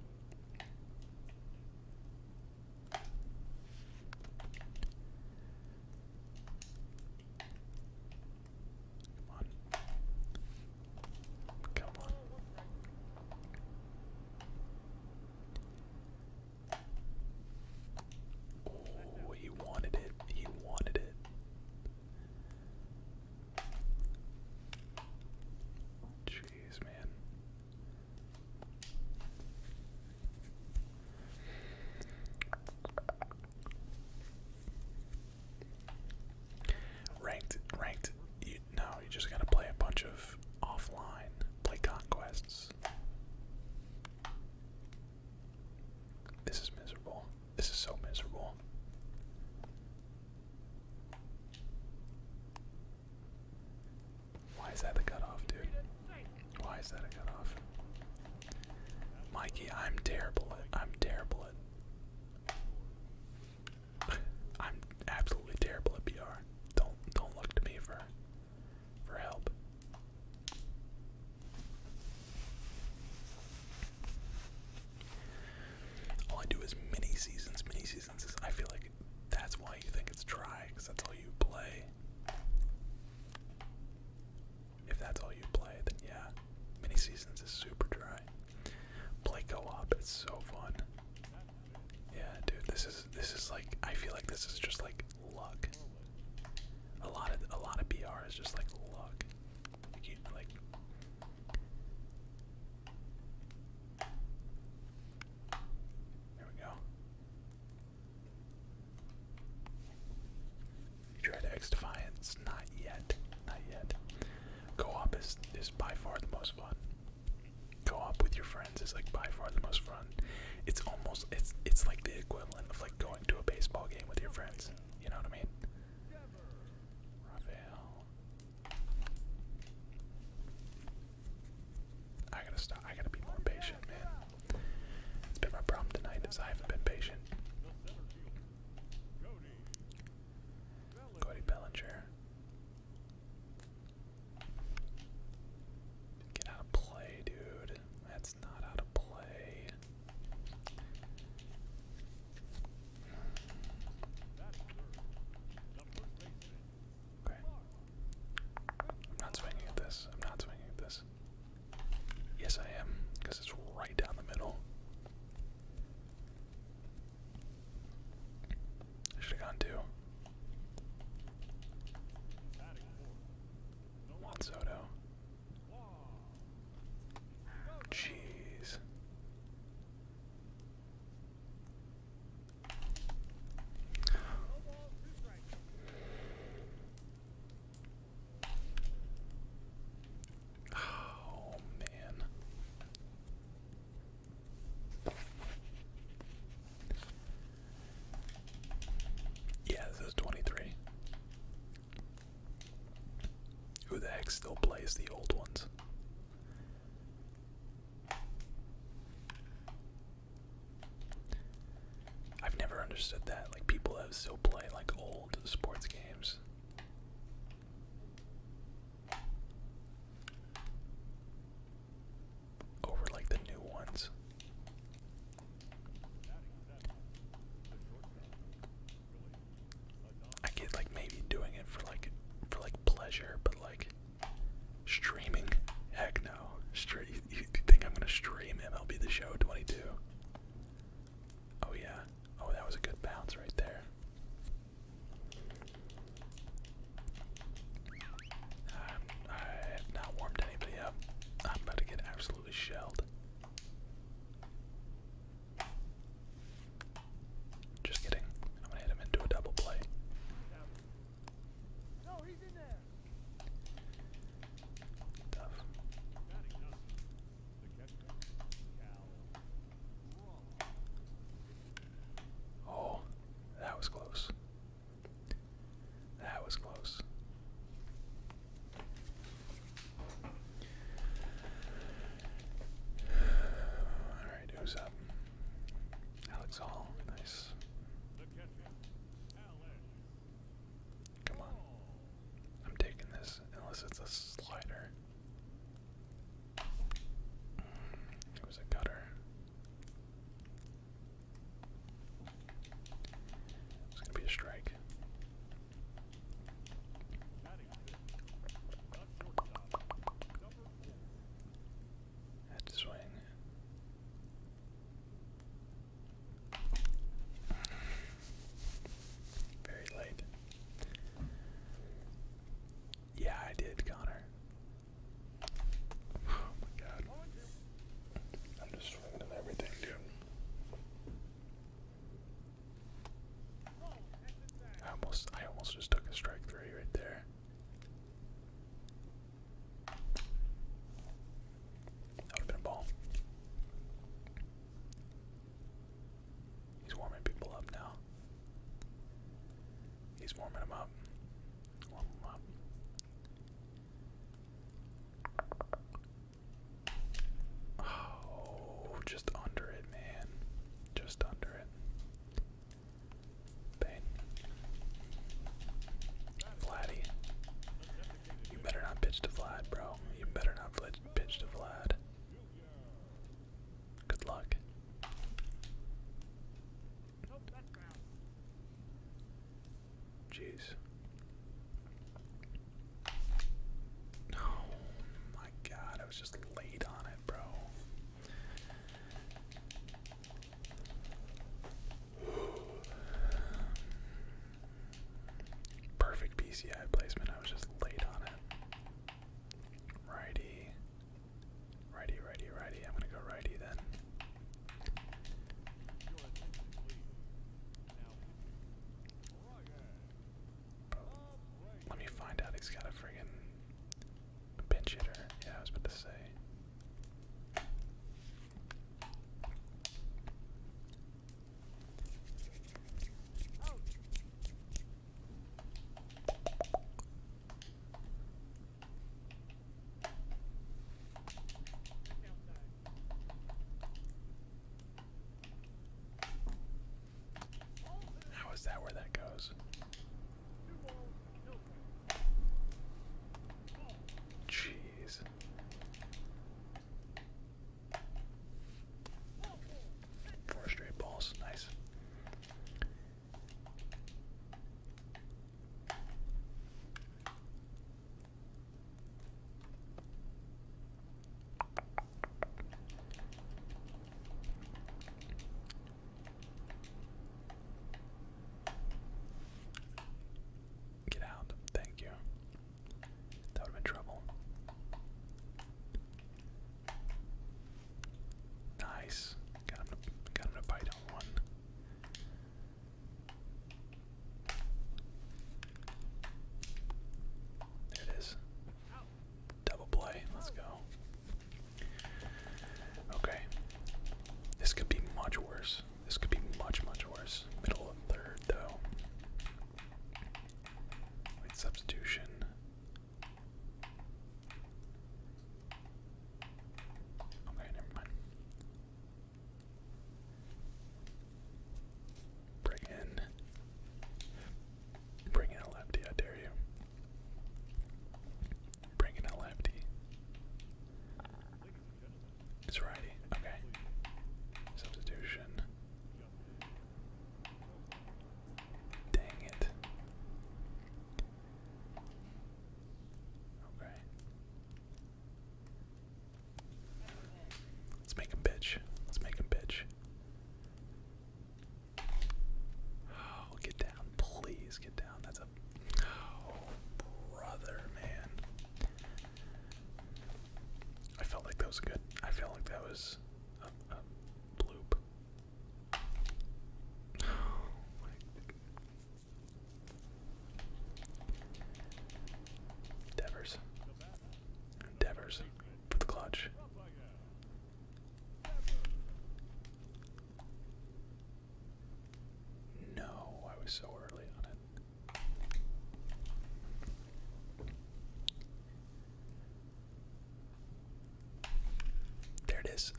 Come on. Come on. Oh, he wanted it. He wanted it. Jeez, man. Ranked. No, you just gotta play a bunch of offline, play conquests. This is miserable. This is so miserable. Why is that the cutoff, dude? Why is that a cutoff? Mikey, I'm terrible at. I'm absolutely terrible at BR. Don't look to me for help. All I do is mini seasons. Mini seasons is, I feel like that's why you think it's dry, because that's all you play. If that's all you play, then yeah, mini seasons is super dry. Play co-op, it's so fun. Yeah, dude, this is like, I feel like this is just like luck. A lot of BR is just like luck. Like is like by far the most fun. It's almost it's like the equivalent of like going to a baseball game with your friends. You know what I mean? Raphael. I gotta stop. I gotta be more patient, man. It's been my problem tonight is I haven't been patient. Cody Bellinger. Get out of play, dude. That's not out of play. Okay. I'm not swinging at this. I'm not swinging at this. Yes, I am, because it's right down the middle. I should have gone two. Juan Soto. Jeez. Oh, man. Yeah, this is 23. Who the heck still plays the old ones? I've never understood that. Like, people that still play like old sports games. Over like the new ones. I get like maybe doing it for like pleasure, but like streaming, heck no. You think I'm gonna stream MLB The Show 22? Oh yeah. Oh, that was a good bounce right there. I have not warmed anybody up. I'm about to get absolutely shelled. Just kidding. I'm gonna hit him into a double play. Tough. Oh, that was close. That was close. Alright, who's up? Alex Hall, nice. Come on. I'm taking this, unless it's a slider. It was a cutter. It's gonna be a strike. Had to swing. Very late. Yeah, I did, Connor. Oh my god. I'm just swinging at everything, dude. I almost just took a strike three right there. That would have been a ball. He's warming people up now. He's warming them up. Warm them up. Oh, just under it, man. Just under it. Bang. Vladdy. You better not pitch to Vlad, bro. You better not pitch to Vlad. Good luck. Jeez. Oh my god, I was just late on it, bro. Perfect PCI placement, I was just late on it. Righty. Righty, righty, righty. I'm gonna go righty then. Let me find out he's got a friggin' pinch hitter. Yeah, I was about to say. Nice. Got him to bite on one. There it is. Double play. Let's go. Okay. This could be much worse. This could be much, much worse. Middle of third, though. Wait, substitution. Okay, never mind. Bring in a lefty, I dare you. Bring in a lefty. It's righty. Okay. Substitution. Dang it. Okay. Let's make him bitch. Let's make him bitch. Oh, get down. Please get down. That's a... Oh, brother, man. I felt like that was good. I felt like that was a bloop. Devers. Devers for the clutch. No, I was so early on it. There it is.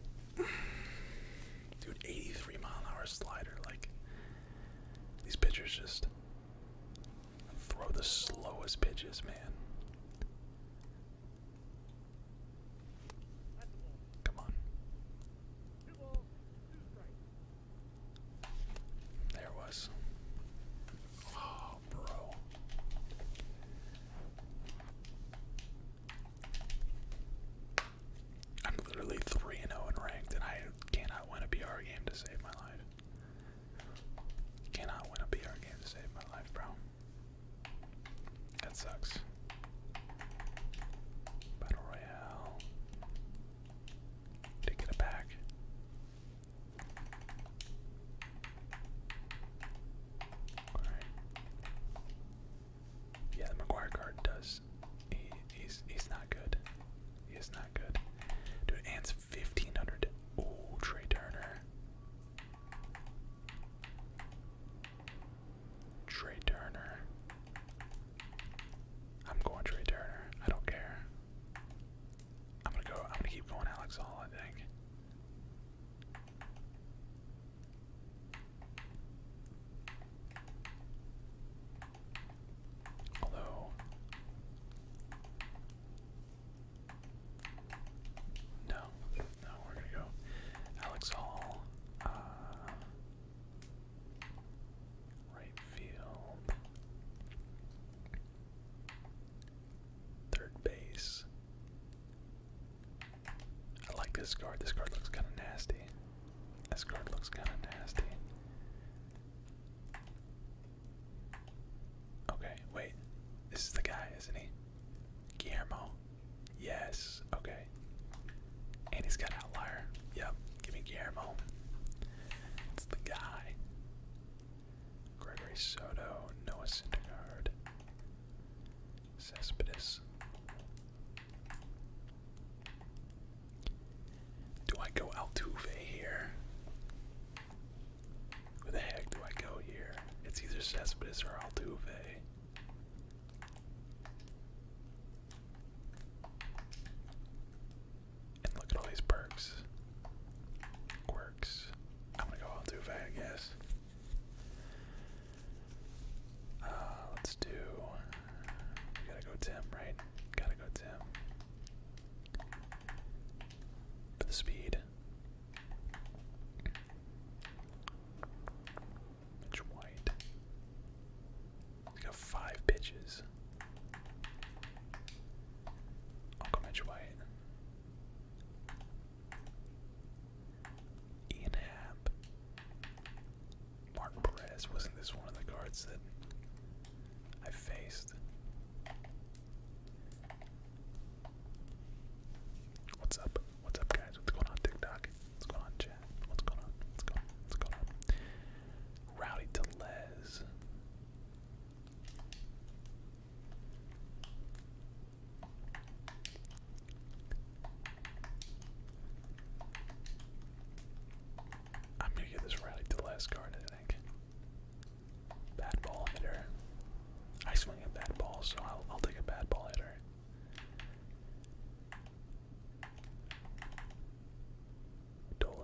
Dude, 83-mile-an-hour slider. Like, these pitchers just throw the slowest pitches, man. Come on. There it was. Oh, bro. I'm literally 3-0 in ranked, and I cannot win a PR game to save my life. Cannot win a PR game to save my life, bro. That sucks. Battle Royale. Did get it back. Alright. Yeah, the McGuire card does. He's not good. He is not good. Dude, Ant's 1,500. Ooh, Trey Turner. Trey Turner. I'm going Trey Turner. I don't care. I'm gonna keep going Alex Hall, I think. Although no, we're gonna go Alex Hall, right field, third base. I like this card. This card looks kind of nasty. This card looks kind of nasty. Okay, wait. This is the guy, isn't he? Guillermo. Yes. Okay. And he's got outlier. Yep. Give me Guillermo. It's the guy. Gregory Soto. Noah Syndergaard. Cespedes. Do I go Altuve here? Where the heck do I go here? It's either Cespedes or Altuve. And look at all these perks. Quirks. I'm gonna go Altuve, I guess.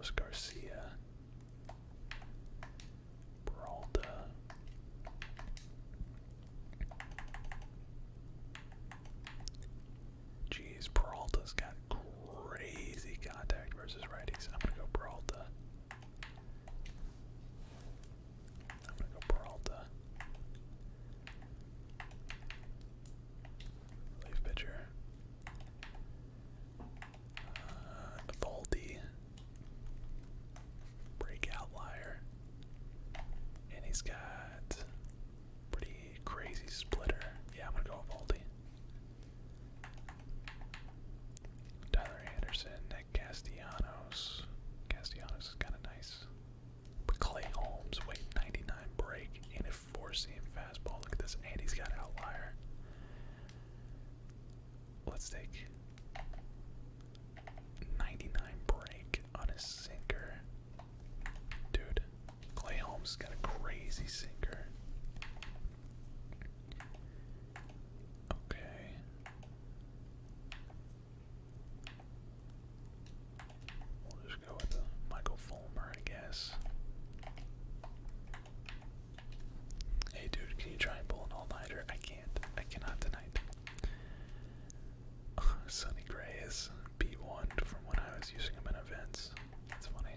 Carlos Garcia. Peralta. Jeez, Peralta's got crazy contact versus righties. I'm gonna go Peralta. I'm gonna go Peralta. Relief pitcher. Valdi. Break outlier. And he's got pretty crazy splitter. Yeah, I'm gonna go with Valdi. Tyler Anderson, Nick Castellanos. Castellanos is kind of nice. But Clay Holmes, wait, 99 break and a four-seam fastball. Look at this, and he's got outlier. Let's take 99 break on his sinker. Dude, Clay Holmes got a crazy sinker. Okay. We'll just go with Michael Fulmer, I guess. Hey dude, can you try and pull an all-nighter? I can't. I cannot tonight. Sonny Gray is B1 from when I was using him in events. That's funny.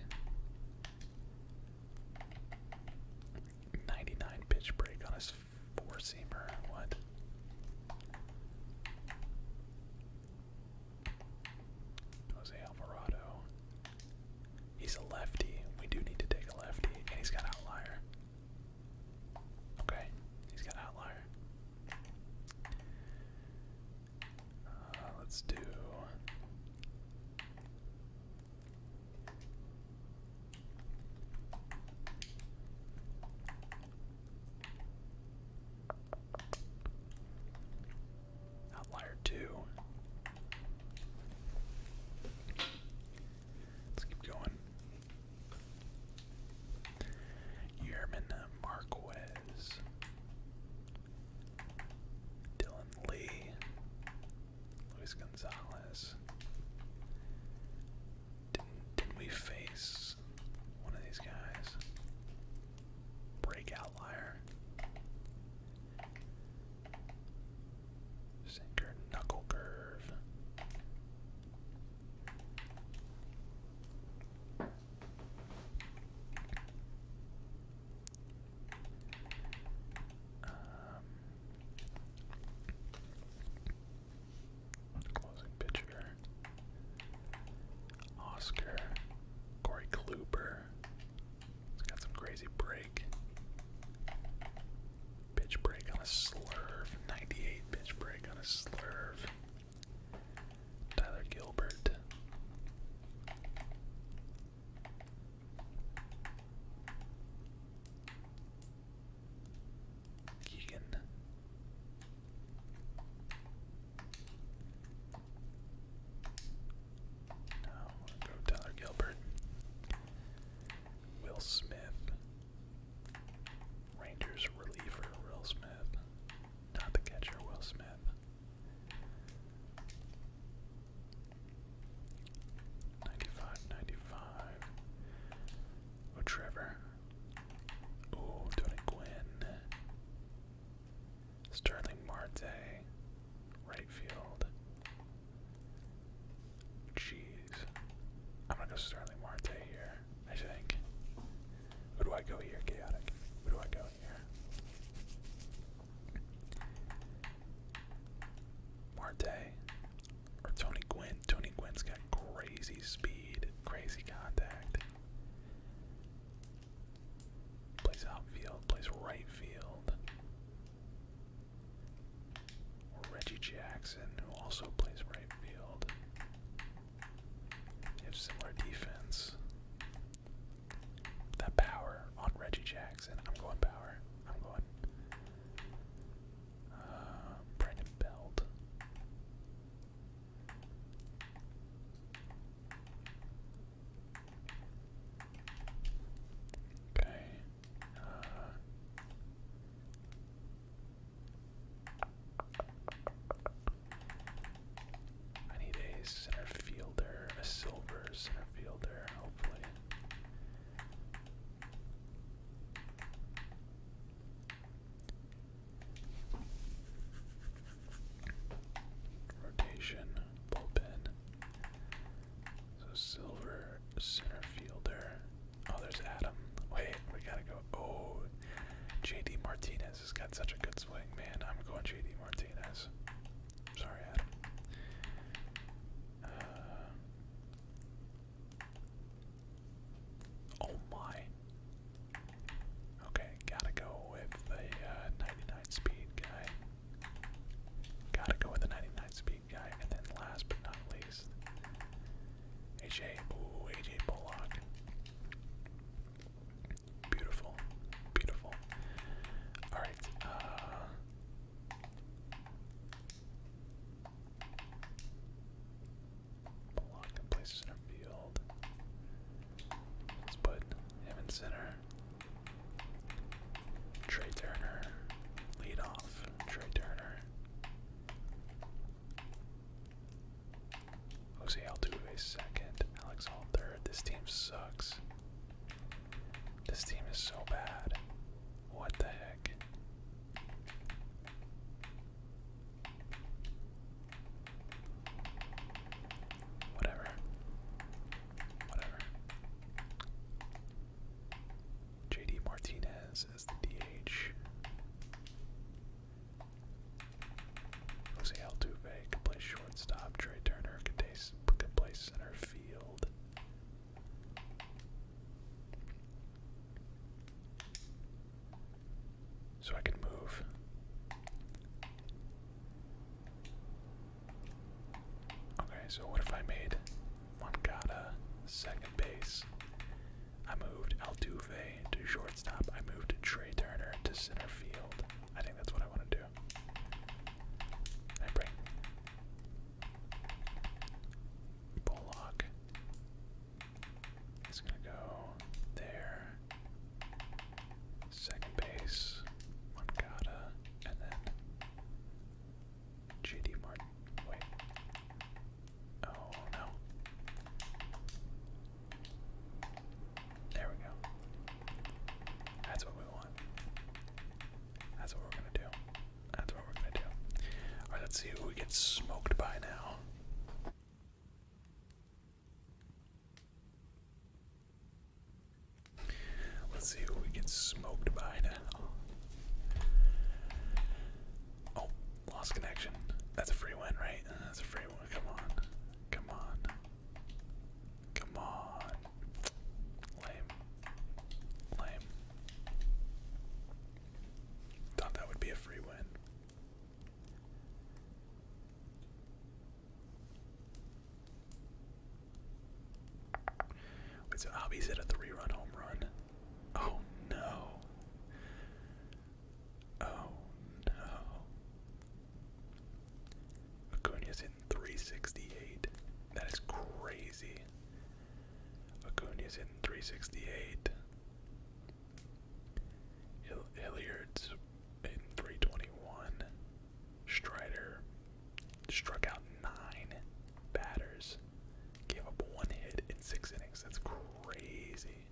99 pitch break on his four-seamer. What? Jose Alvarado. He's a lefty. We do need to take a lefty. And he's got outlier. Okay. He's got outlier. Let's do... outlier 2. Let's keep going. Yerman Marquez. Dylan Lee. Luis Gonzalez. Didn't we face one of these guys? Break outlier. Sinker, knuckle curve. Closing pitcher. Oscar. Corey Kluber. He's got some crazy break. Pitch break on a slurve. 98 pitch break on a slurve. Tyler Gilbert. Keegan. No, I'm gonna go Tyler Gilbert. Will Smith. Rangers reliever Will Smith. Not the catcher, Will Smith. 95. Oh, Trevor. Ooh, Tony Gwynn. Sterling Marte. Right field. Jeez. I'm gonna go Sterling Marte here, I think. Who do I go here, Chaotic? Who do I go here? Marte or Tony Gwynn? Tony Gwynn's got crazy speed, crazy contact. Plays outfield, plays right field. Or Reggie Jackson, who also plays right field. They have similar defense. That power on Reggie Jackson. I'm going power. I'm going Brandon Belt. Okay. center. Trey Turner, lead off. Trey Turner. Jose Altuve second. Alex Hall third. This team sucks. This team is so bad. What the heck? Whatever. Whatever. JD Martinez as the DH. Jose Altuve can play shortstop. Trey Turner can play center field. So I can move. Okay, so what if I made Moncada second base? I moved Altuve to shortstop. I moved Trey Turner to center field. I think that's what I want to do. I bring Bullock. He's gonna go there. Second base, Moncada, and then JD Martin. Wait. Oh no. There we go. That's what we want. That's what we're gonna do. That's what we're gonna do. Alright, let's see who we get smoked by now. Let's see who we get smoked by now. Oh, lost connection. That's a free win, right? That's a free win. Come on. Come on. Come on. Lame. Lame. Thought that would be a free win. Wait, so Hobby's hit a 3-run home run. Oh no. Oh no. Acuna's hitting 368. That is crazy. Acuna's hitting 368. Hilliard's hitting 321. Strider struck out 9 batters. Gave up 1 hit in 6 innings. That's crazy.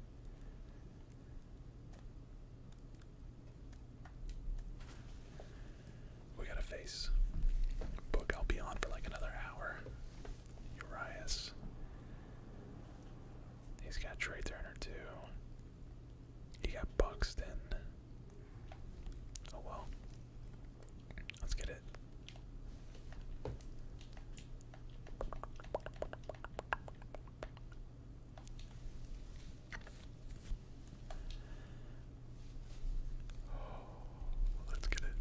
We gotta face Book. I'll be on for like another hour. Urias. He's got Trey Turner too. He got Buxton. Oh well. Let's get it. Let's get it.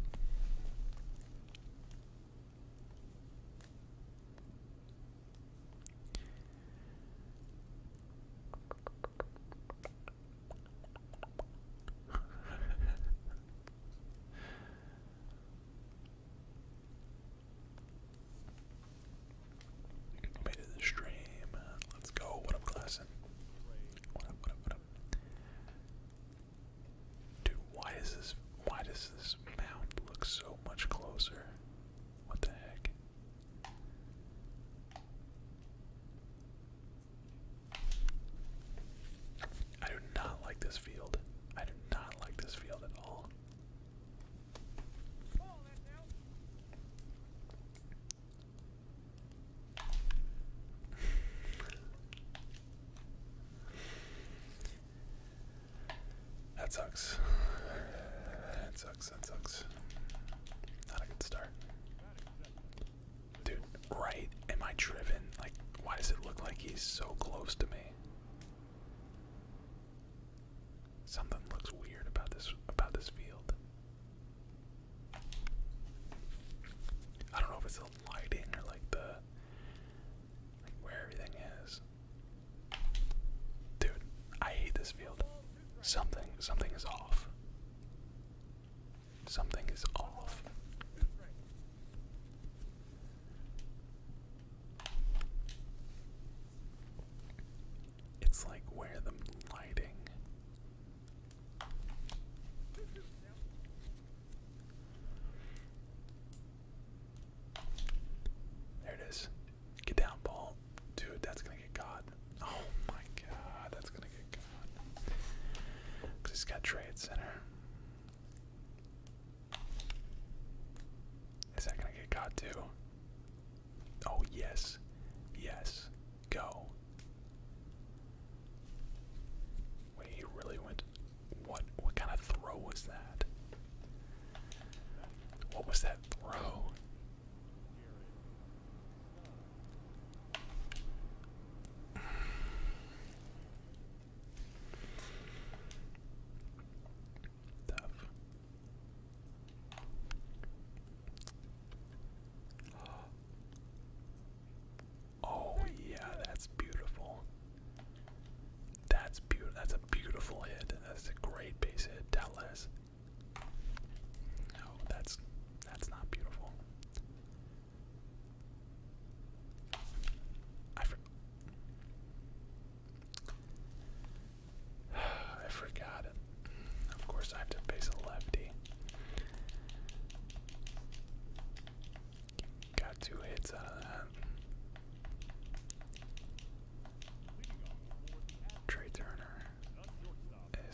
Made it to the stream. Let's go. What up, Klassen? What up, what up, what up? Dude, why does this mound look so much closer? What the heck? I do not like this field. I do not like this field at all. That sucks. That sucks, that sucks. Not a good start. Dude, right? Am I driven? Like, why does it look like he's so close to me? Something looks weird about this field. I don't know if it's the lighting or like where everything is. Dude, I hate this field. Something is off. Something is off. It's like where the lighting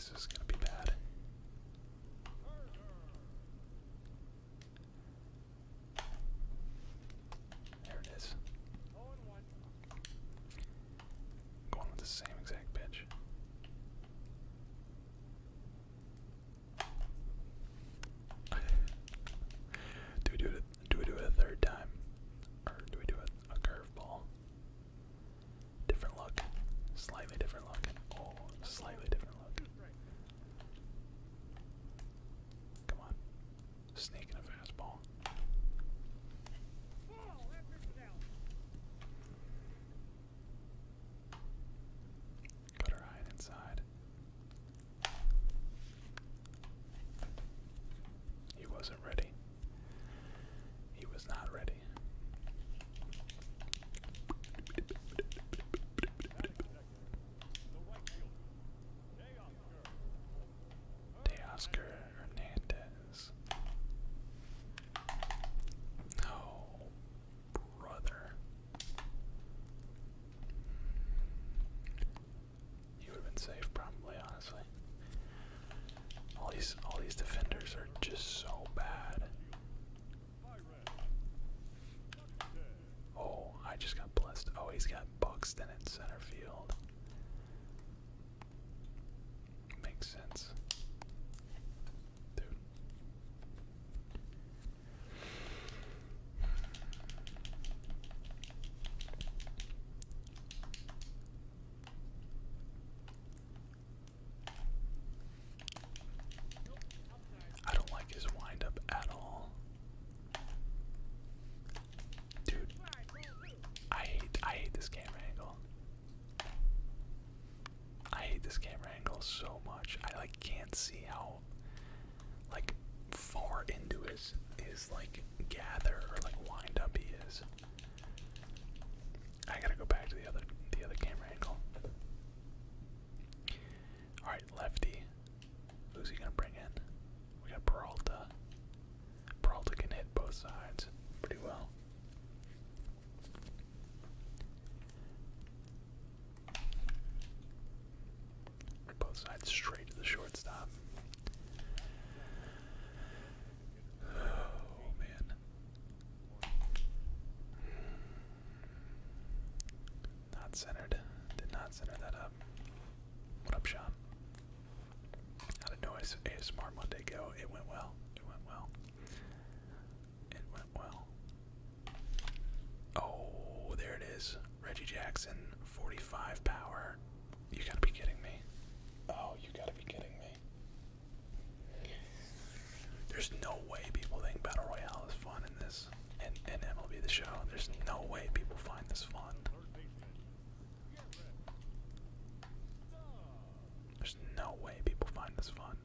this is gonna be bad. There it is. Going with the same exact pitch. Do we do it a third time? Or do we do a curveball? Different look. Slightly different look. Oh, slightly different look. Come on. Sneaking a fastball. Got her eye inside. He wasn't ready. He was not ready. Teoscar Hernandez. Oh, brother. He would have been safe, probably, honestly. All these defenders are just so bad. Oh, I just got blessed. Oh, he's got Buxton in center field. Makes sense. Dude. I don't like his windup at all. Dude, I hate this camera angle. I hate this camera angle so much. I like can't see how like far into his like gather or like wind up he is. I gotta go back to the other camera angle. Alright, lefty. Who's he gonna bring in? We got Peralta. Peralta can hit both sides pretty well. Both sides straight to the shortstop. Oh man. Not centered. Did not center that up. What up, Sean? How did noise ASMR Monday go? It went well. It went well. It went well. Oh, there it is. Reggie Jackson, 45 power. You gotta be kidding me. Oh, you gotta be kidding me. There's no way people think Battle Royale is fun in this. In MLB The Show. There's no way people find this fun. There's no way people find this fun.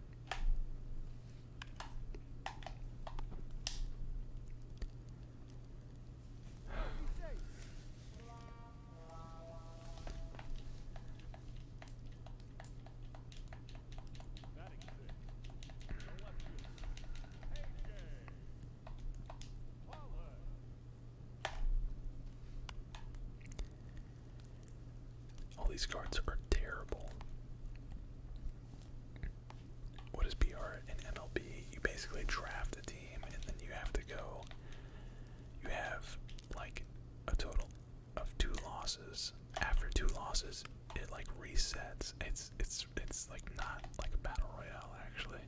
All these cards are terrible. What is PR in MLB? You basically draft a team and then you have to go. You have like a total of 2 losses. After 2 losses, it like resets. It's like not like a battle royale actually.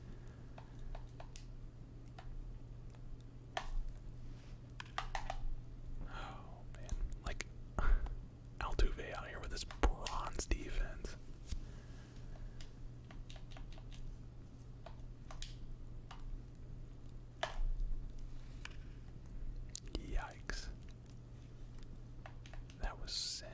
Oh man, like Altuve out here with his bronze defense. Yikes. That was sent.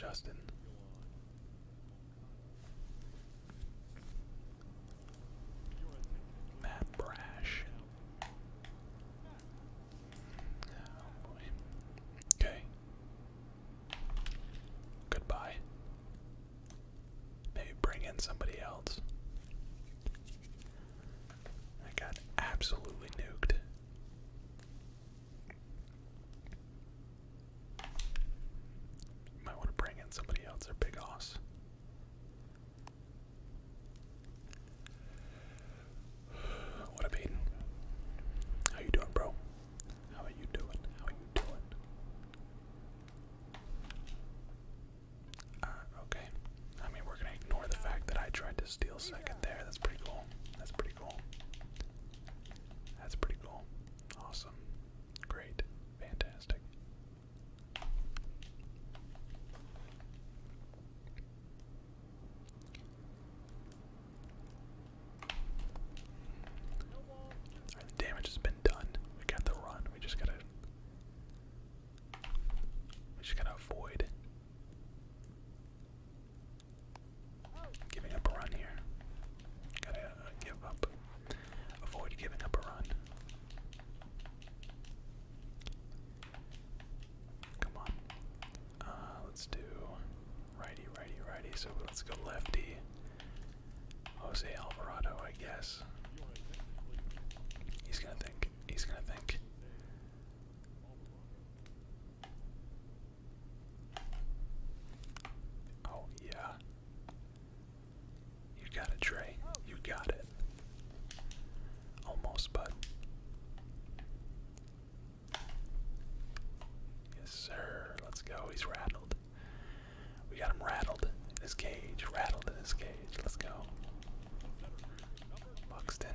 Justin. Matt Brash. Oh boy. Okay. Goodbye. Maybe bring in somebody else. I got absolutely nuked. Might want to bring in somebody else or Big Hoss. What up, Aiden? How you doing, bro? How are you doing? How are you doing? Okay. I mean, we're gonna ignore the fact that I tried to steal second there. That's pretty cool. That's pretty cool. That's pretty cool. Awesome. Great. Fantastic. Alright, the damage has been done. We got the run. We just gotta avoid giving up a run here. Gotta avoid giving up a run. Come on. Let's do righty, righty, righty. So let's go lefty. Jose Alvarado, I guess. He's gonna think. He's gonna think. Oh, yeah. You got it, Trey. You got it. Almost, bud. Yes, sir. Let's go. He's rattled. We got him rattled in his cage. Rattled in his cage. Let's go. Buxton.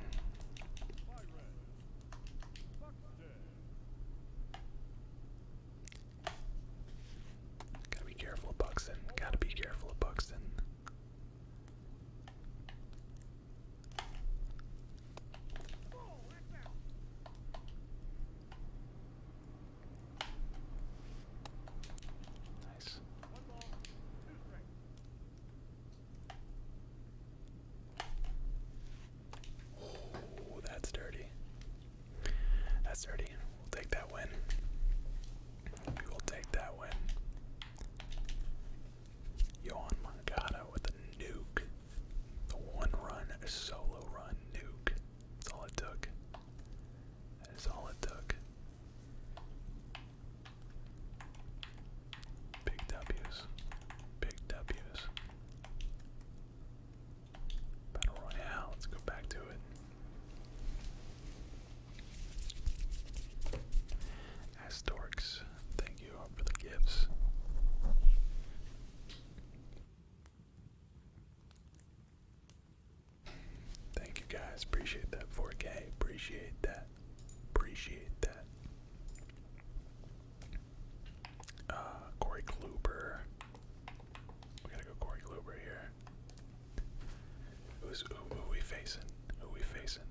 Gotta be careful of Buxton. Gotta be careful of Buxton. Nice. Oh, that's dirty. That's dirty. We'll take that win. We will take that win. Yohan Moncada with a nuke. The one run, a solo run nuke. That's all it took. That is all it took. Big W's. Big W's. Battle Royale, let's go back to it. Astorix, thank you for the gifts. Thank you guys, appreciate that 4K, appreciate that, appreciate that. Corey Kluber, we gotta go Corey Kluber here. Who we facing? Who we facing?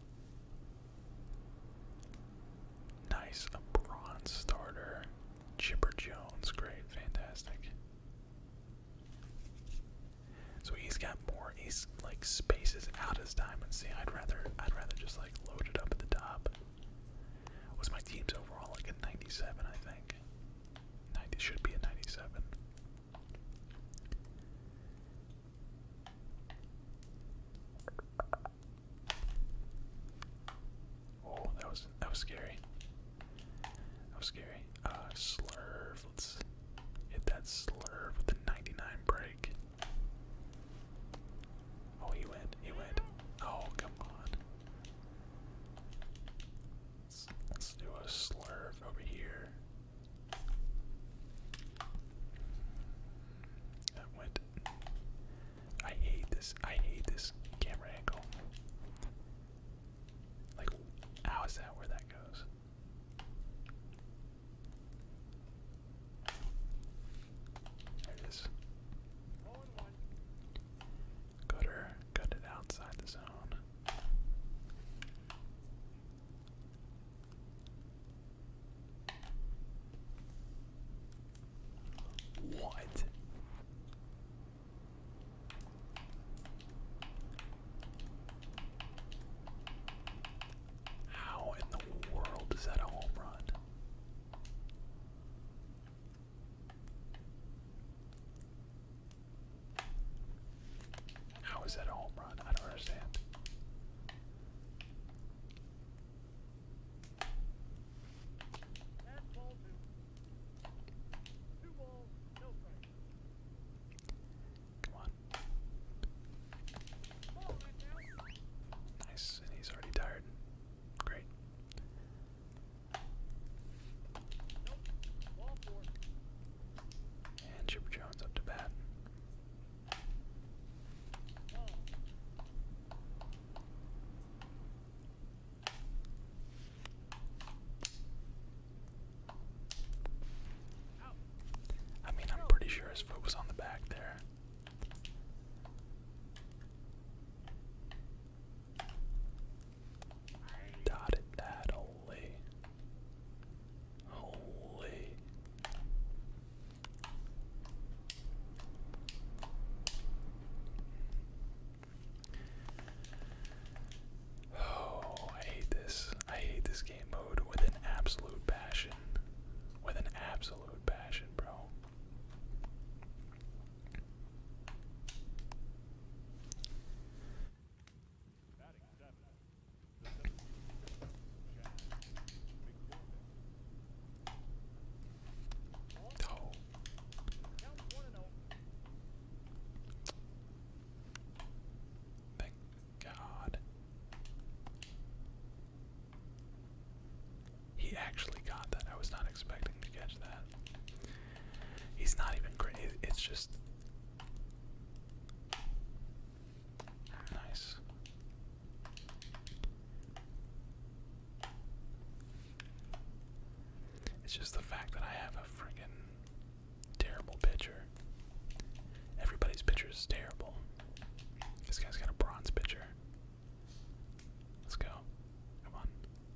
Nice, a bronze starter. Chipper Jones, great, fantastic. So he's got more. He's like spaces out his diamond. See, I'd rather just like load it up at the top. What's my team's overall like a 97? I think 90 should be a 97. Oh, that was scary. That was scary. Slurve. Let's hit that slurve with the 99 break. Oh, he went. He went. Oh, come on. Let's do a slurve over here. That went. I hate this. I hate this camera angle. Like, how is that where that goes? There it is. Cut it out. actually got that. I was not expecting to catch that. He's not even crazy. It's just nice. It's just the fact that I have a friggin' terrible pitcher. Everybody's pitcher is terrible. This guy's got a bronze pitcher. Let's go. Come on.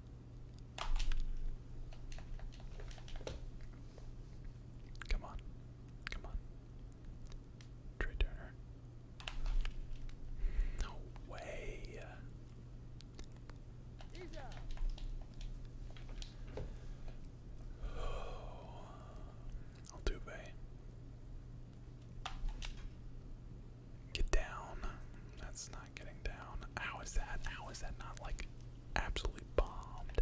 Come on. Come on. Trey Turner. No way. Altuve. Get down. That's not getting down. How is that? How is that not like absolutely bombed?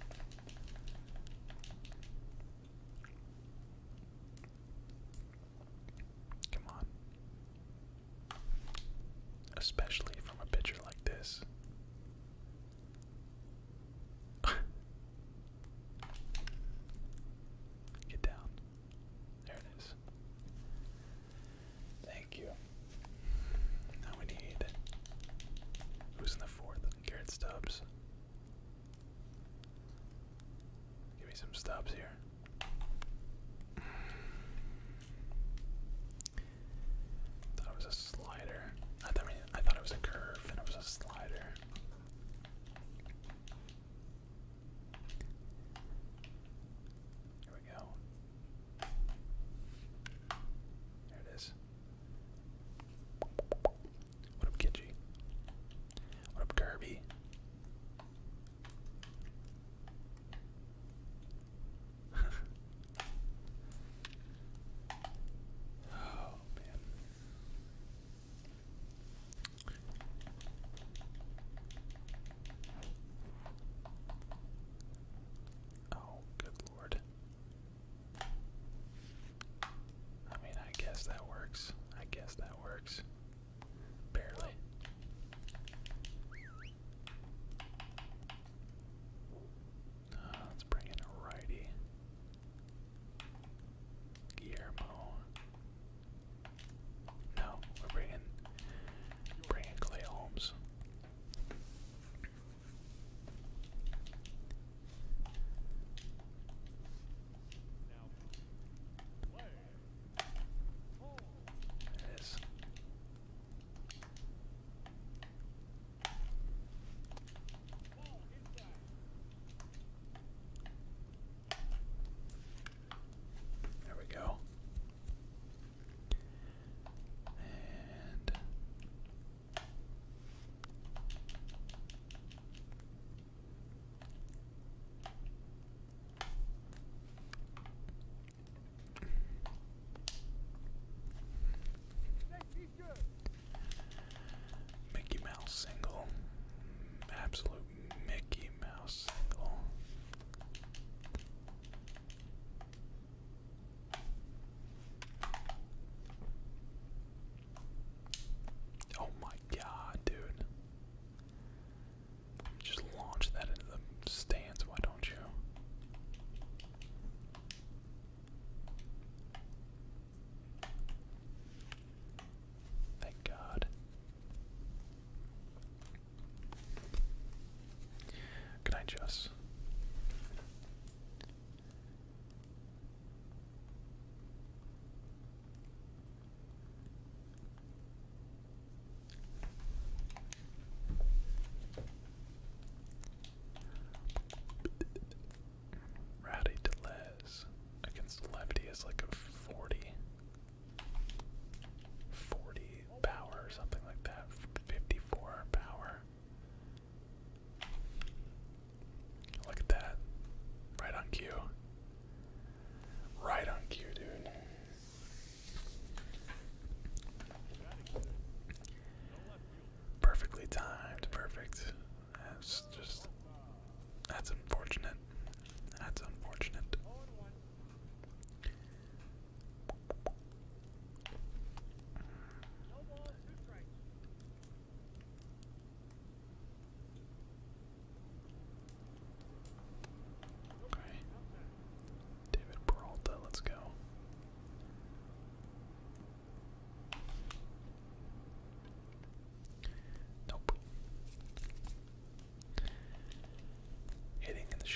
Come on. Especially from a pitcher like this. Get down. There it is. Thank you. Now we need. Who's in the fourth? Garrett Stubbs. Give me some Stubbs here. Thought it was a slider. I thought it was a curve and it was a slider. Here we go. There it is. What up, Gidgey? What up, Kirby?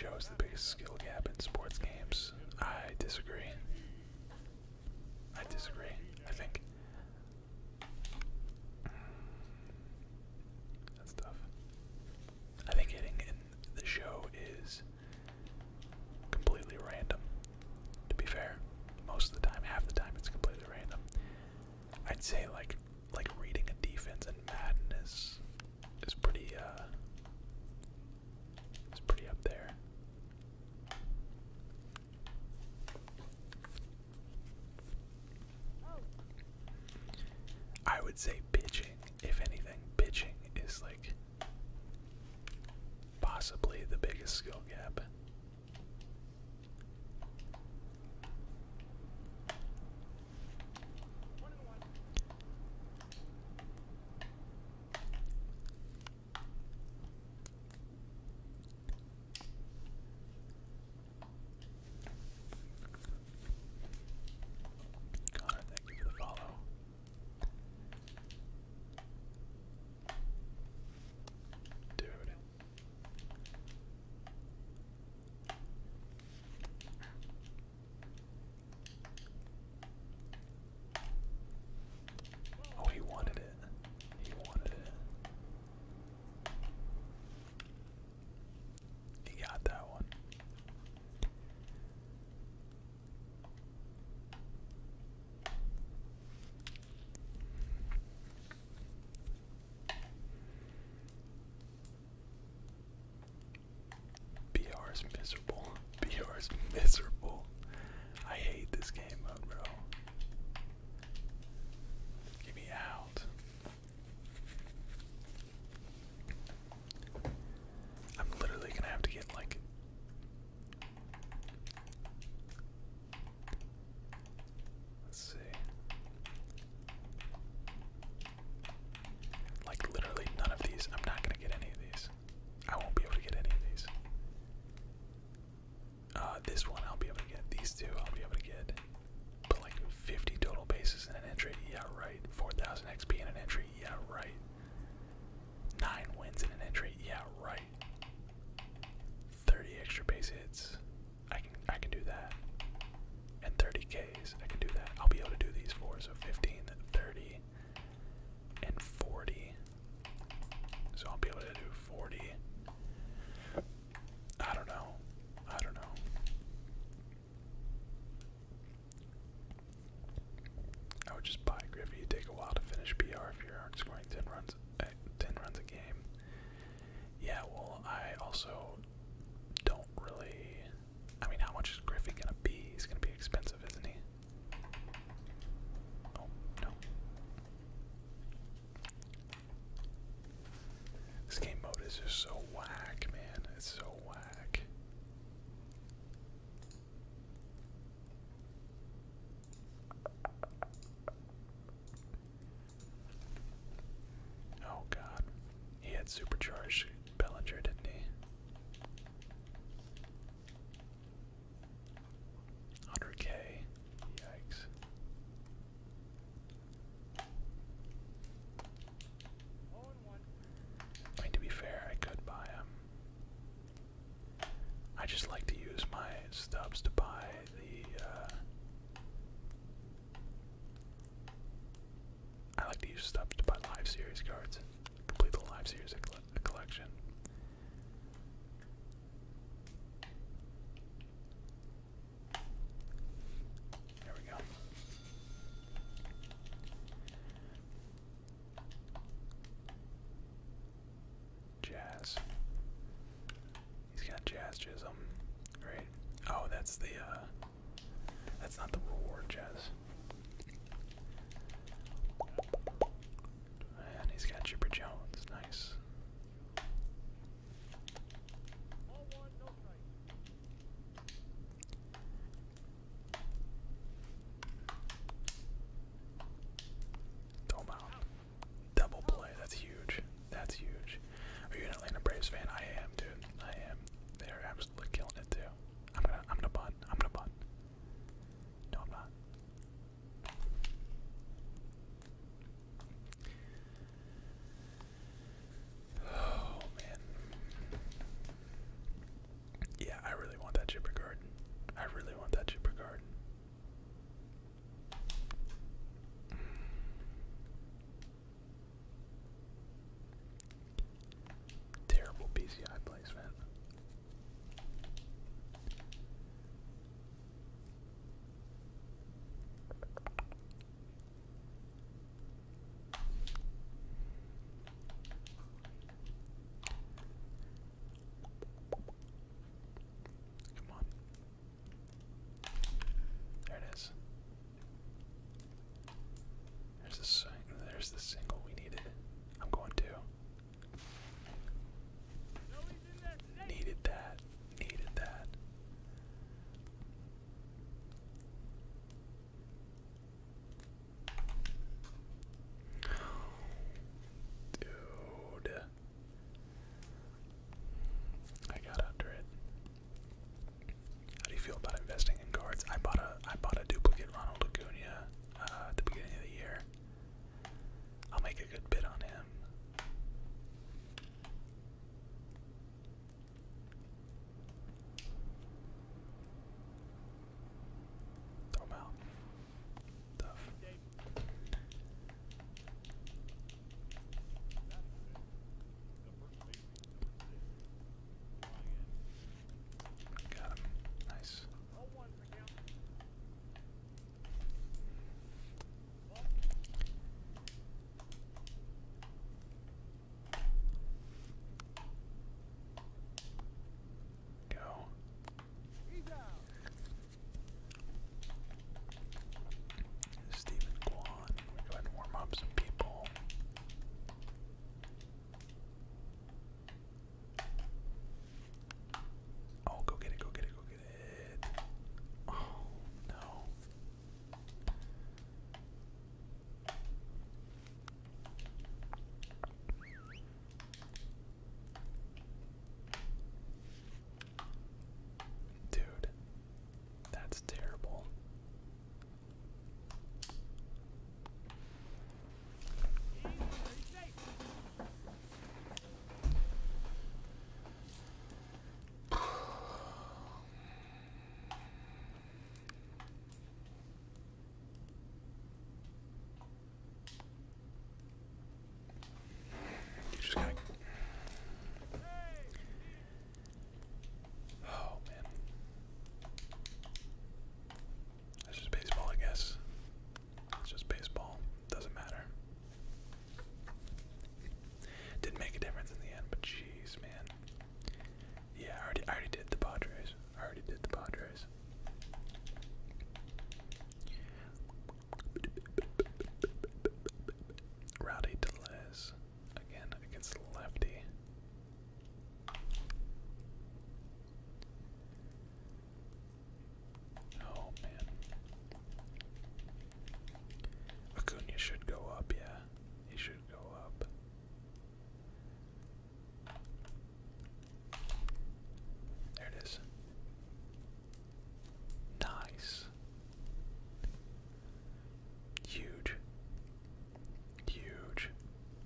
shows the biggest skill gap in sports games. I disagree. I disagree. I think that's tough. I think hitting in the show is completely random. To be fair, most of the time, half the time, it's completely random. I'd say like reading a defense in Madden is pretty up there. I would say pitching, if anything, pitching is like possibly the biggest skill gap. Connor, thank you for the follow. Dude. Oh, he wanted it. He wanted it. He got that one. BR is miserable. BR is miserable. I hate this game mode, bro. Get me out. I'm literally gonna have to get like let's see. Like literally none of these. I'm not gonna get any of these. I won't be able to get any of these. This one I'll be able to get. These two I'll be able to get. But like 50 total bases in an entry, yeah right. 4,000 XP in an entry, yeah right. 9 wins in an entry, yeah right. 30 extra base hits, I can do that. And 30 Ks, I can do that. I'll be able to do these four, so 15, 30, and 40. So I'll be able to do 40. I don't know. I don't know. I would just buy Griffey. It'd take a while to finish PR if you aren't scoring 10 runs a game. Yeah, well, I also don't really. I mean, how much is Griffey gonna be? He's gonna be expensive, isn't he? Oh no. This game mode is just so whack, man. It's so whack. Oh god. He had supercharged Bellinger, didn't he? 100K. Yikes. I mean, to be fair, I could buy him. I just like to use my stubs to buy the, I like to use stubs to buy live series cards. Complete the live series collection. There we go. Jazz. He's got Jazz Jism. Great. Oh, that's the, that's not the reward Jazz. And he's got Chipper Jones. Nice. Throw him out. Double play. That's huge. That's huge. Are you an Atlanta Braves fan? I am, dude. I am. They're absolutely killing it too. I'm gonna bunt. I'm gonna bunt. No, I'm not. I bought a duplicate Ronald Acuna at the beginning of the year. I'll make a good bid on him. Throw him out. Tough. Got him. Nice. Go. Stephen Kwan. Go ahead and warm up some people. Oh, go get it, go get it, go get it. Oh, no. Dude, that's terrible. You just gotta. Oh man. That's just baseball, I guess. It's just baseball. Doesn't matter. Didn't make a difference in the end, but jeez, man. Yeah, I already did the Padres. I already did the Padres. Rowdy Delez again against the lefty. Oh man. Acuna should go up, yeah. He should go up. There it is. Nice. Huge. Huge.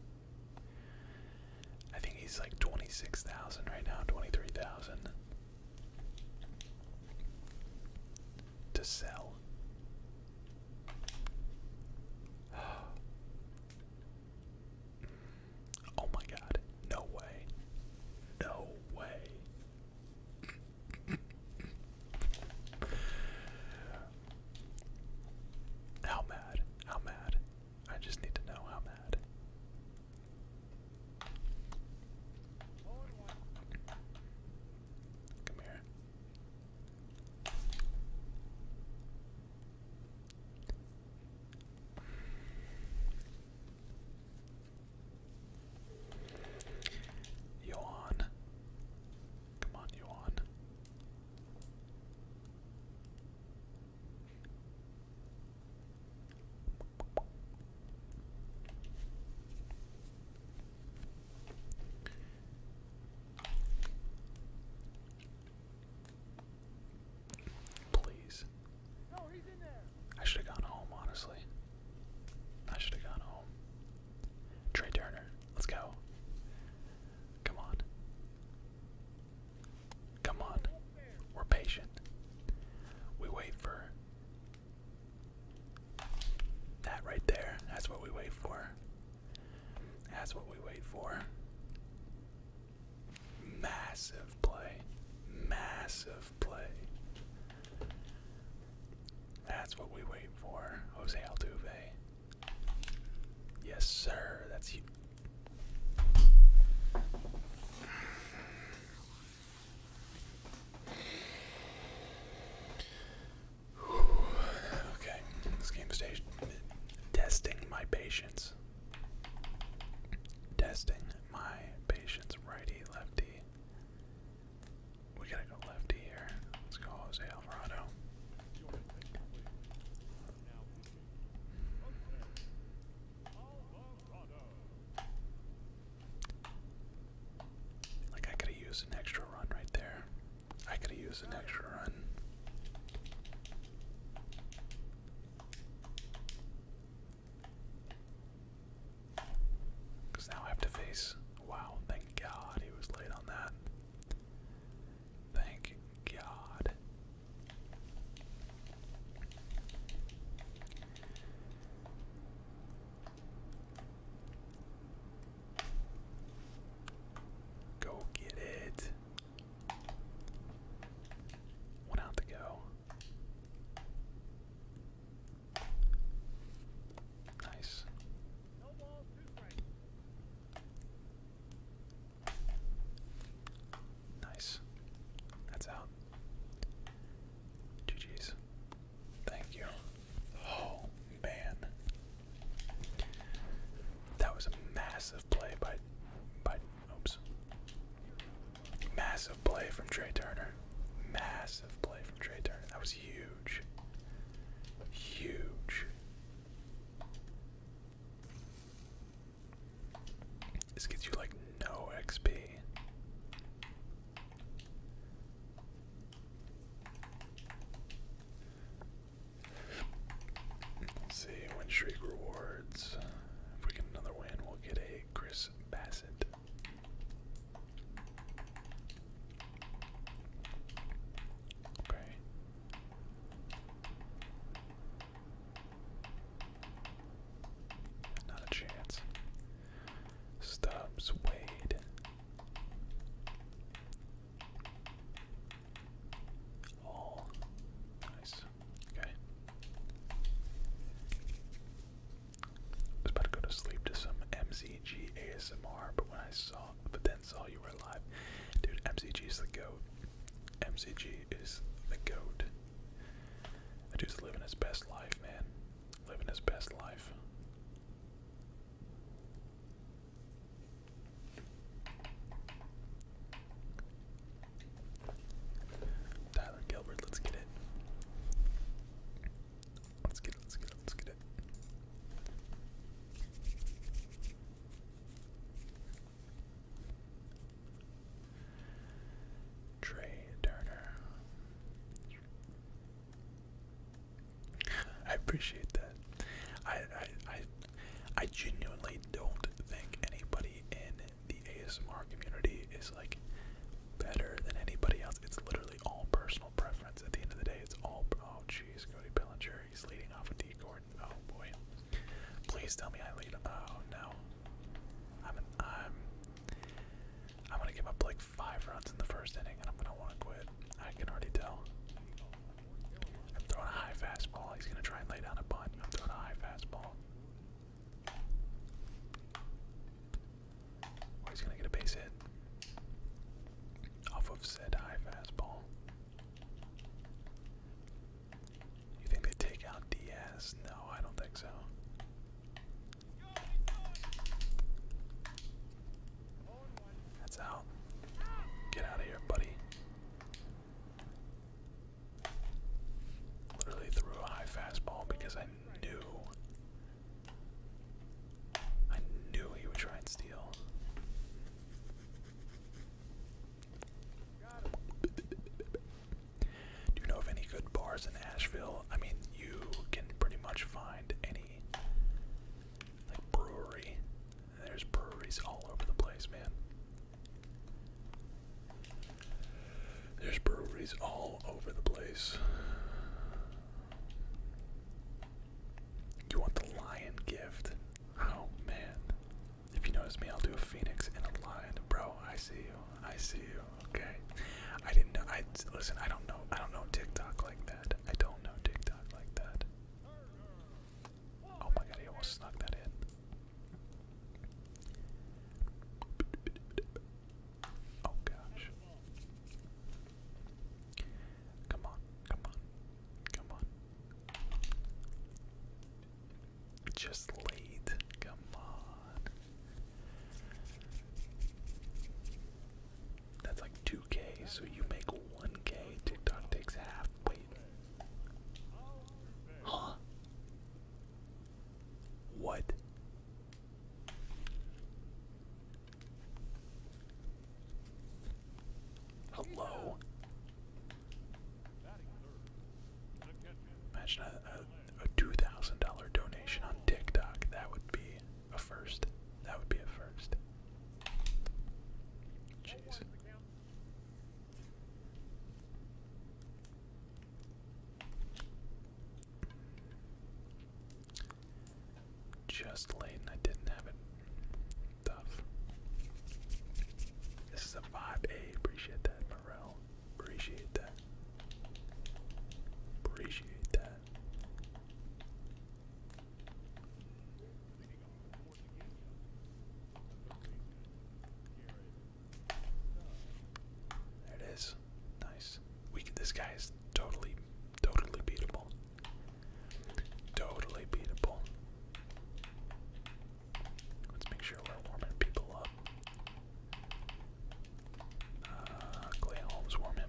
I think he's like 26,000 right now, 23,000 to sell. Oh my god. No way. No way. How mad? How mad? I just need to know how mad. Come here. Yohan. Come on, Yohan. Please. I should have gone home, honestly. I should have gone home. Trey Turner, let's go. Come on. Come on. We're patient. We wait for that right there. That's what we wait for. That's what we wait for. Massive play. Massive play. That's what we wait for. Jose Altuve. Yes, sir. That's you. Okay, this game stage. Testing my patience. Testing my patience. Righty, lefty. We gotta go lefty here. Let's go Jose Alvarado. Trey Turner. Massive play from Trey Turner. That was huge. Huge. This gets you like no XP. Let's see, win streak rewards. If we get another win, we'll get a Chris Bassett. Okay. Not a chance. Stubbs, Wade. All. Nice. Okay. I was about to go to sleep to some MCG ASMR, but then saw you were live. Dude, MCG is the GOAT. MCG is the GOAT. That dude's living his best life, man. Living his best life. Tyler Gilbert, let's get it. Let's get it, let's get it, let's get it. Trey Turner. I appreciate that. I genuinely don't think anybody in the ASMR community is like better than anybody else. It's literally all personal preference. At the end of the day, it's all. Oh, jeez, Cody Bellinger. He's leading off with D Gordon. Oh boy. Please tell me I lead. Oh no. I'm gonna give up like 5 runs in the first inning, and I'm gonna want to quit. I can already tell. I'm throwing a high fastball. He's gonna try and lay down a bunt. I'm throwing a high fastball. Oh, he's gonna get a base hit off of said high fastball. You think they take out Diaz? No, I don't think so. That's out. Get out of here, buddy. Literally threw a high fastball because I knew he would try and steal. Do you know of any good bars in Asheville? I mean, you can pretty much find any like brewery. There's breweries all over the place, man. There's breweries all over the place. You want the lion gift? Oh man. If you notice me, I'll do a phoenix and a lion. Bro, I see you. I see you. Okay. I didn't know. Listen, I don't know TikTok like that. I don't know TikTok like that. Oh my god, he almost snuck that in. Oh gosh. Come on, come on, come on. Just late. Come on. That's like 2K, so you make 1K. TikTok takes half. Wait. Huh? What? Hello? Imagine a $2,000 donation on TikTok. That would be a first. That would be a first. Jeez. Just late and I didn't have it. Tough. This is a 5A. Appreciate that, Morel. Appreciate that. Appreciate that. There it is. Nice. This guy is totally beatable. Totally beatable. Let's make sure we're warming people up. Clay Holmes, warm him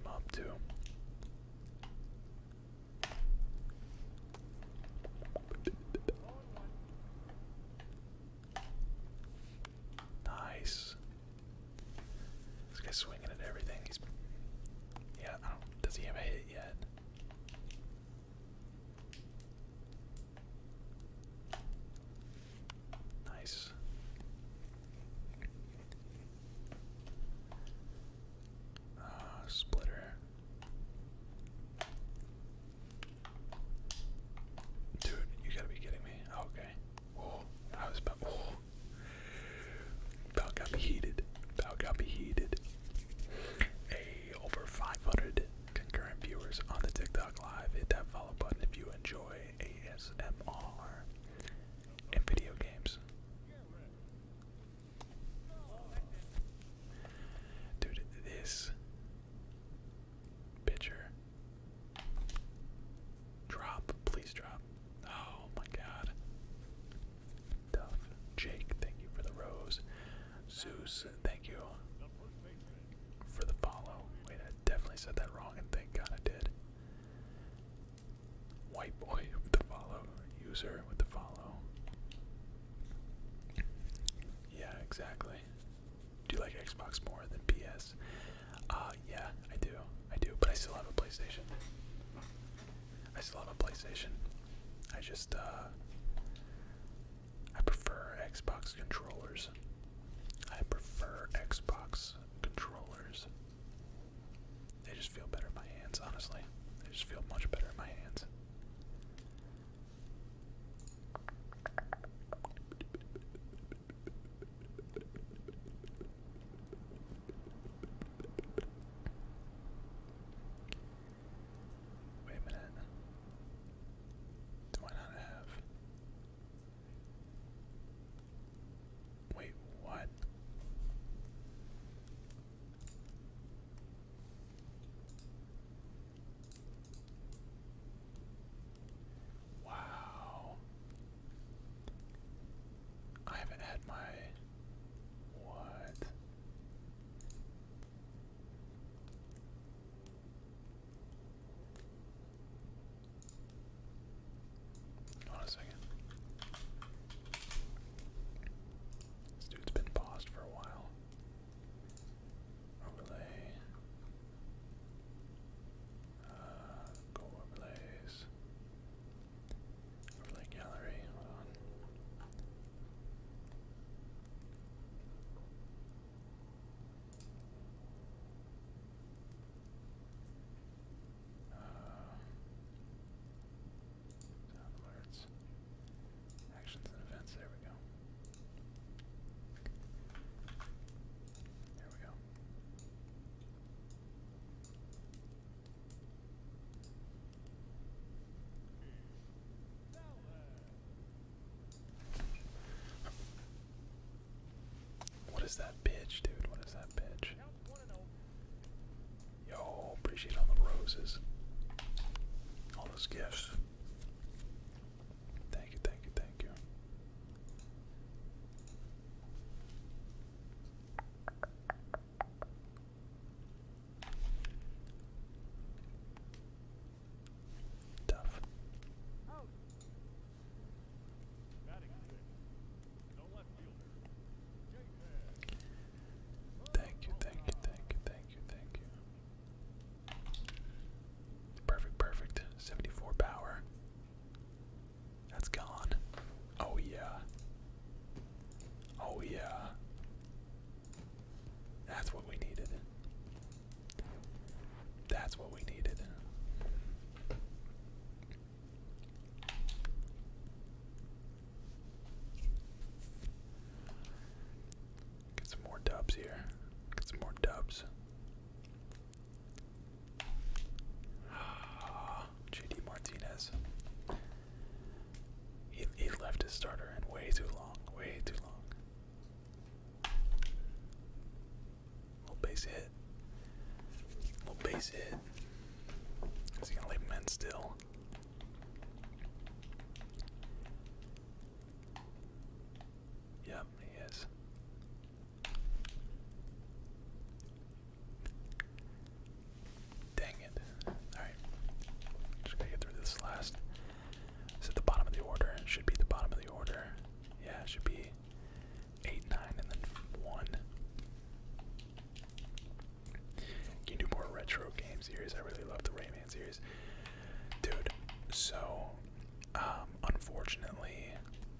that follow button if you enjoy ASMR and video games. Dude, this pitcher. Drop, please drop. Oh my god. Duff. Jake, thank you for the rose. Zeus, thank you for the follow. Wait, I definitely said that wrong, and thank God I did. White boy with the follow. User with the follow. Yeah, exactly. Do you like Xbox more than PS? Yeah, I do. I do, but I still have a PlayStation. I still have a PlayStation. I just, I prefer Xbox controllers. I prefer Xbox controllers. They just feel better in my hands, honestly. They just feel much better in my hands. Wait a minute. Do I not have? Wait, what? Wow. I haven't had my what? Hold on a second. This dude's been paused for a while. Overlay. Go overlays. Overlay gallery. Hold on. Sound alerts. Actions and events. There we go. There we go. What is that pitch, dude? What is that pitch? Yo, appreciate all the roses. All those gifts. Thank you, thank you, thank you. Tough. Thank you, thank you, thank you, thank you, thank you. Perfect, perfect. 74 power. That's gone. Oh yeah. Oh yeah. That's what we needed. That's what we needed. Get some more dubs here. Get some more dubs. JD Martinez. He left his starter in way too long. Way too long. Little base hit. Little base hit. Is he gonna leave him in still? Yep, he is. Dang it. Alright. Just gotta get through this last. Is it the bottom of the order? It should be the bottom of the order. Yeah, it should be 8, 9, and then 1. You can do more retro game series. I really love the Rayman series. Dude, so, unfortunately,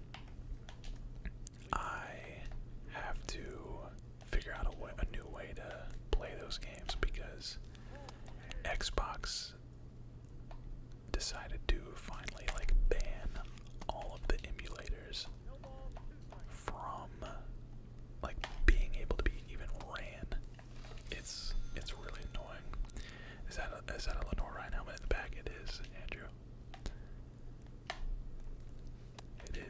I have to figure out a new way to play those games because Xbox decided to finally like ban all of the emulators from like being able to be even ran. It's really annoying. Is that a Lenore Ryan helmet in the back? It is, Andrew.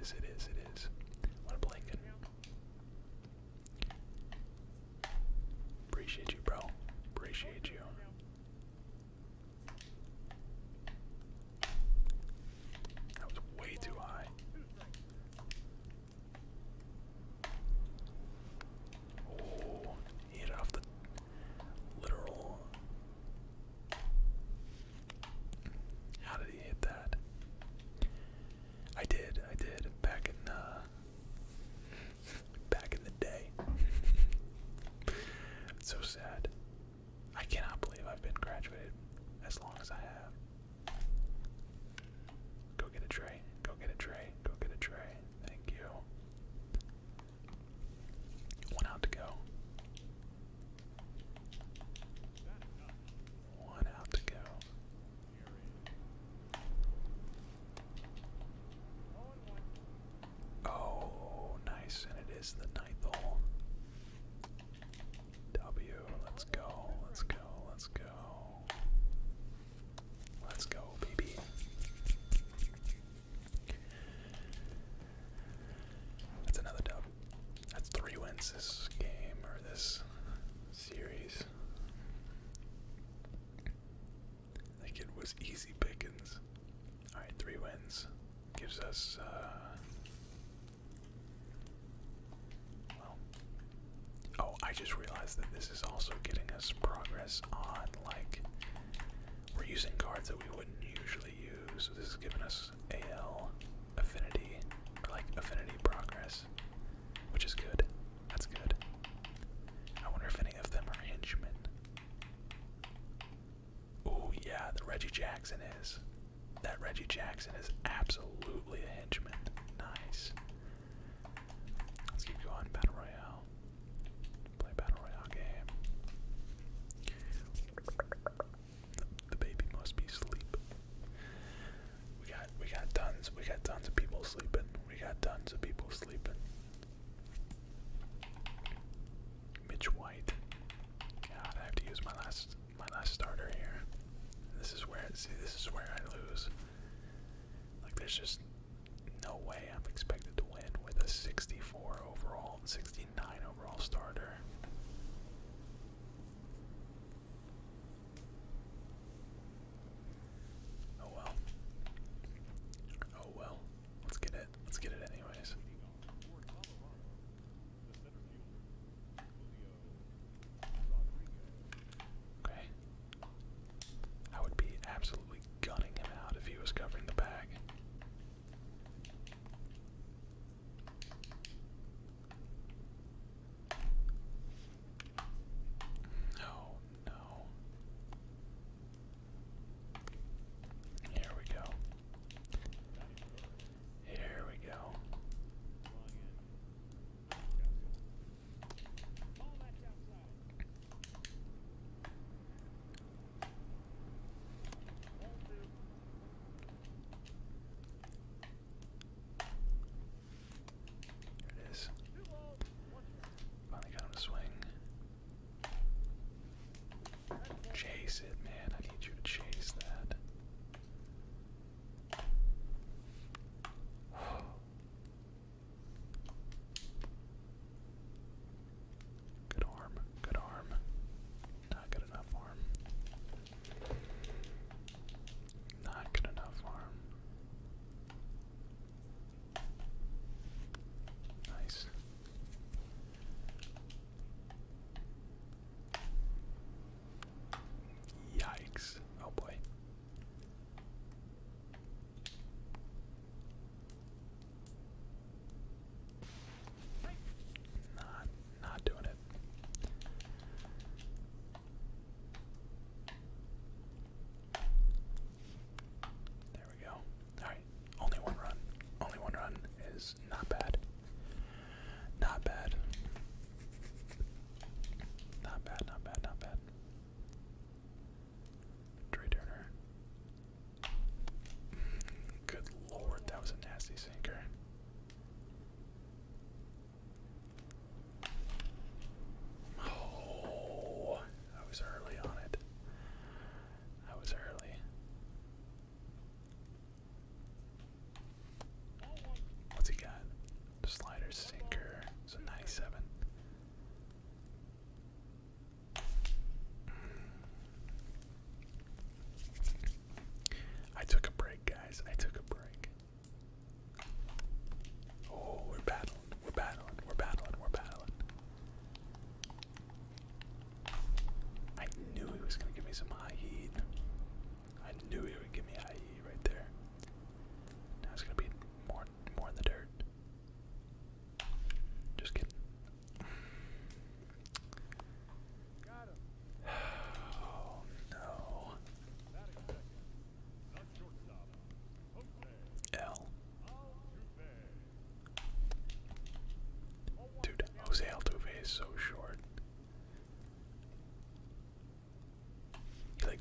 is, it is, it is. What a blanket. Appreciate you, bro. Appreciate you. That was way too high. Oh, he hit it off the literal. How did he hit that? I did back in the day. It's so sad. I cannot believe I've been graduated as long as I have. Go get a tray. Go get a tray. Go get a tray. Thank you. One out to go. One out to go. Oh, nice. And it is the ninth hole. W. Let's go. Let's go. Let's go. Let's go, baby. That's another dub. That's 3 wins this game, or this series. I think it was easy pickings. Alright, 3 wins. Gives us, well. Oh, I just realized that this is also getting us progress on, like, we're using cards that we wouldn't usually use. So this is giving us AL affinity, or like affinity progress, which is good. That's good. I wonder if any of them are henchmen. Oh yeah, the Reggie Jackson is. That Reggie Jackson is absolutely a henchman. Nice. Let's keep going. Battle Royale. Play Battle Royale game. The baby must be asleep. We got tons of people sleeping. We got tons of people sleeping. Mitch White. God, I have to use my last starter here. This is where I lose. Like, there's just no way I'm expected to win with a 64 overall, 69 overall starter. Oh well. Oh well. Let's get it. Let's get it anyways. Okay. I would be absolutely gunning him out if he was covering the bag.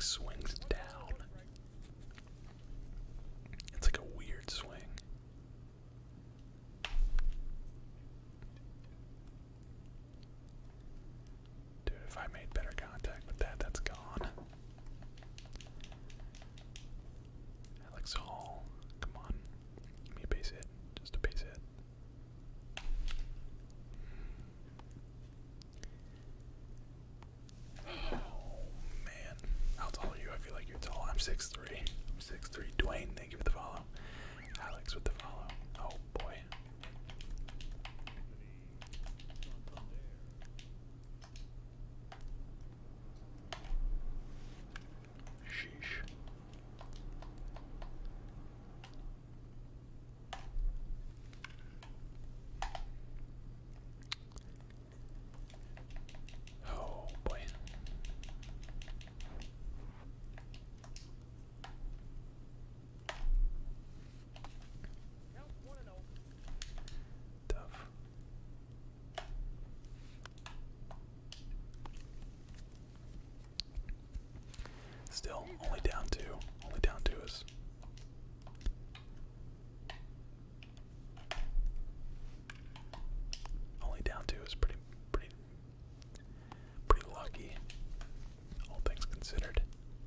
like swings down. It's like a weird swing. Dude, if I made better contact with that, that's gone. Alex Hall, come on. Give me a base hit. Just a base hit. Oh, man. How tall are you? I feel like you're tall. I'm 6'3". I'm 6'3". Dwayne, thank you for the follow. Alex with the follow. Oh, boy. Sheesh. Oh, boy. Tough. Still, only down two. Only down two is. Only down two is pretty lucky, all things considered.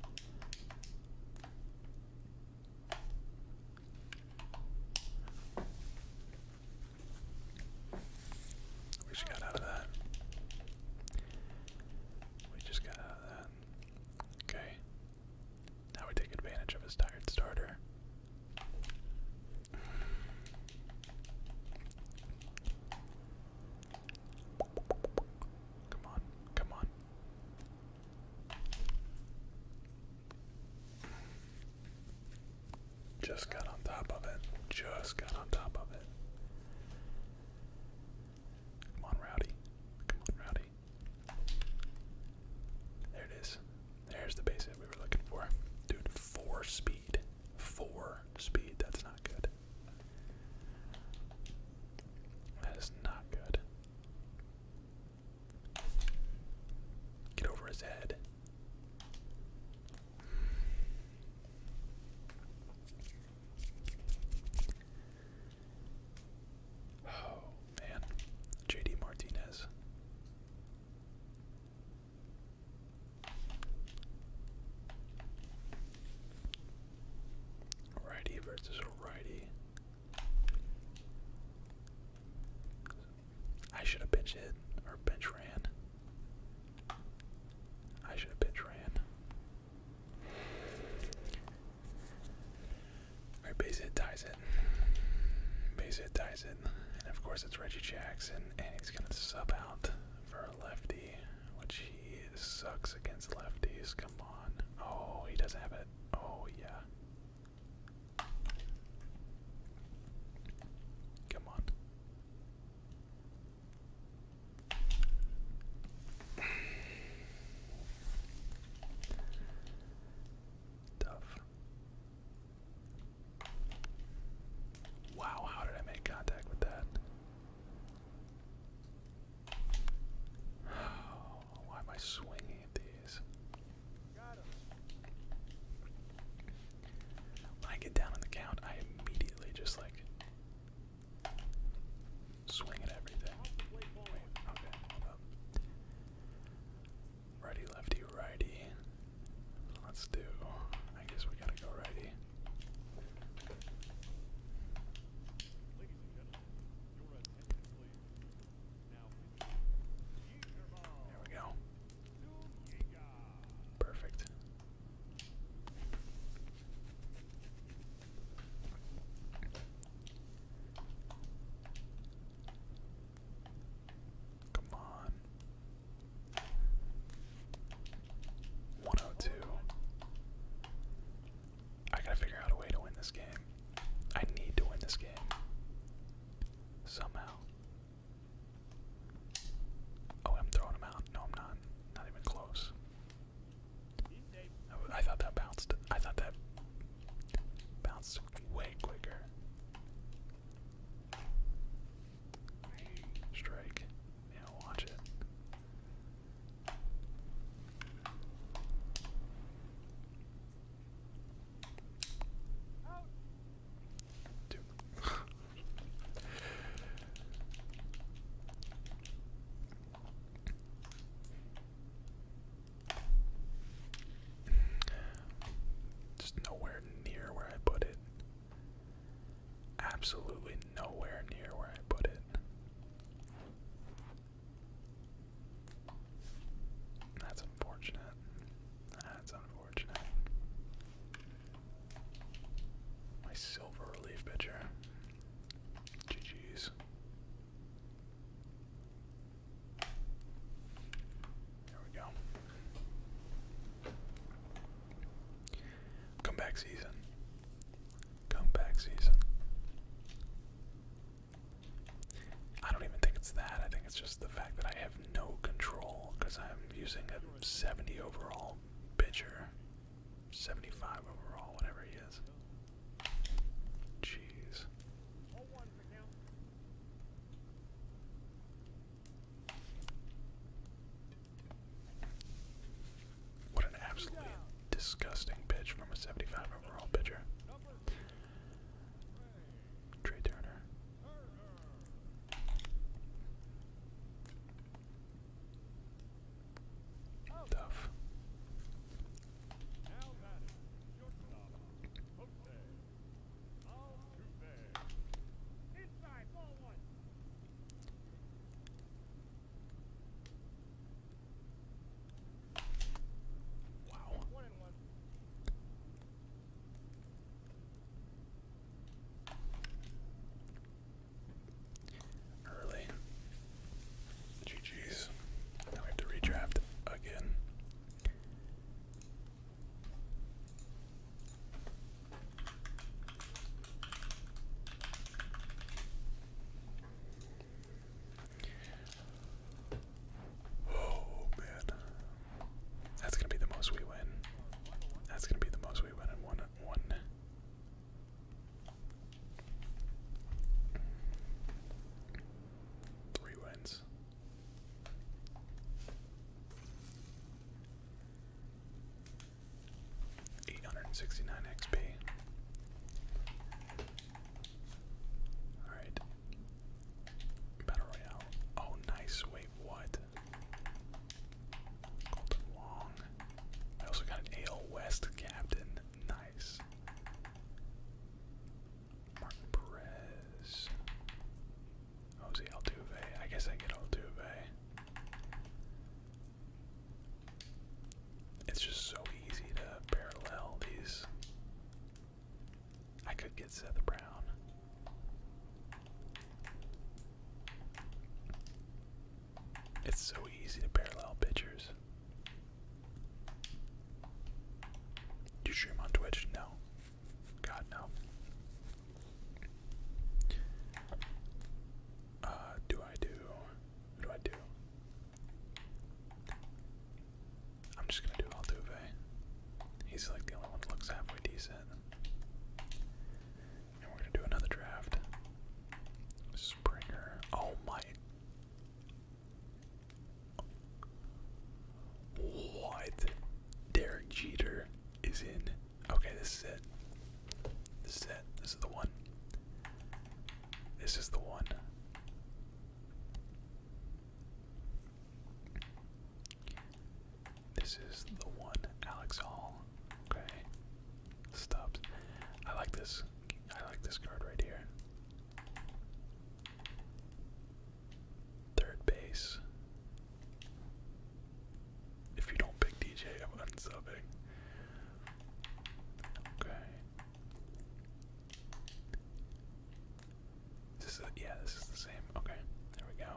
We just got out of that. We just got out of that. Okay. Now we take advantage of his tired starter. Come on, come on. Just got on top of it. Just got on top of it. Come on, Rowdy. Come on, Rowdy. There it is. There's the base hit we were looking for. Dude, 4 speed. 4 speed. That's not good. That is not good. Get over his head. Oh, man. JD Martinez. Righty versus righty. I should have bench hit or bench ran. I should have bench ran. Alright, base hit ties it. Base hit ties it. And of course it's Reggie Jackson, and he's gonna sub out for a lefty, which he sucks against lefties. Come on. Oh, he doesn't have it. Oh, yeah. Come on. Tough. Wow, how did I make contact with that? Why am I swinging at these? absolutely nowhere near where I put it. That's unfortunate. That's unfortunate. My silver relief pitcher. GG's. There we go. Comeback season. Comeback season. I don't even think it's that. I think it's just the fact that I have no control because I'm using a 70 overall pitcher. 75 overall, whatever he is. Jeez. What an absolutely disgusting pitch from a 75 overall pitcher. Trey Turner. Tough. Wow. Early. GG's. Now we have to redraft again. Oh man. That's gonna be the most we win. That's gonna be the most we win in one. 3 wins. $869 XP. Alright. Battle Royale. Oh, nice. Wait, what? Golden Long. I also got an AL West captain. Nice. Martin Perez. Jose Altuve. I guess I get Altuve. It's just so easy to parallel these. I could get Seth Brown. It's so easy to parallel pitchers. Do you stream on Twitch? No. God, no. What do I do? I'm just gonna do Altuve. He's like the only one that looks halfway decent. And we're gonna do another draft. Springer. Oh my. What? Derek Jeter is in. Okay, this is it. This is it. This is the one. This is the one. This is the one. Alex Hall. Okay. Stubbs. I like this. I like this card right here. Third base. If you don't pick DJ, I'm unsubbing. Okay. Yeah, this is the same. Okay, there we go.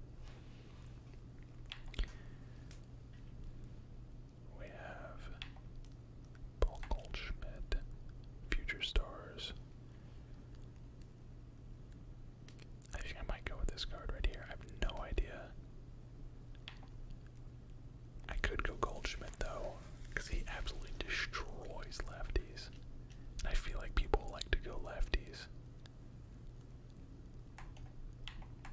We have Paul Goldschmidt, Future Stars. I think I might go with this card right here. I have no idea. I could go Goldschmidt though, because he absolutely destroys lefties. I feel like people like to go lefties.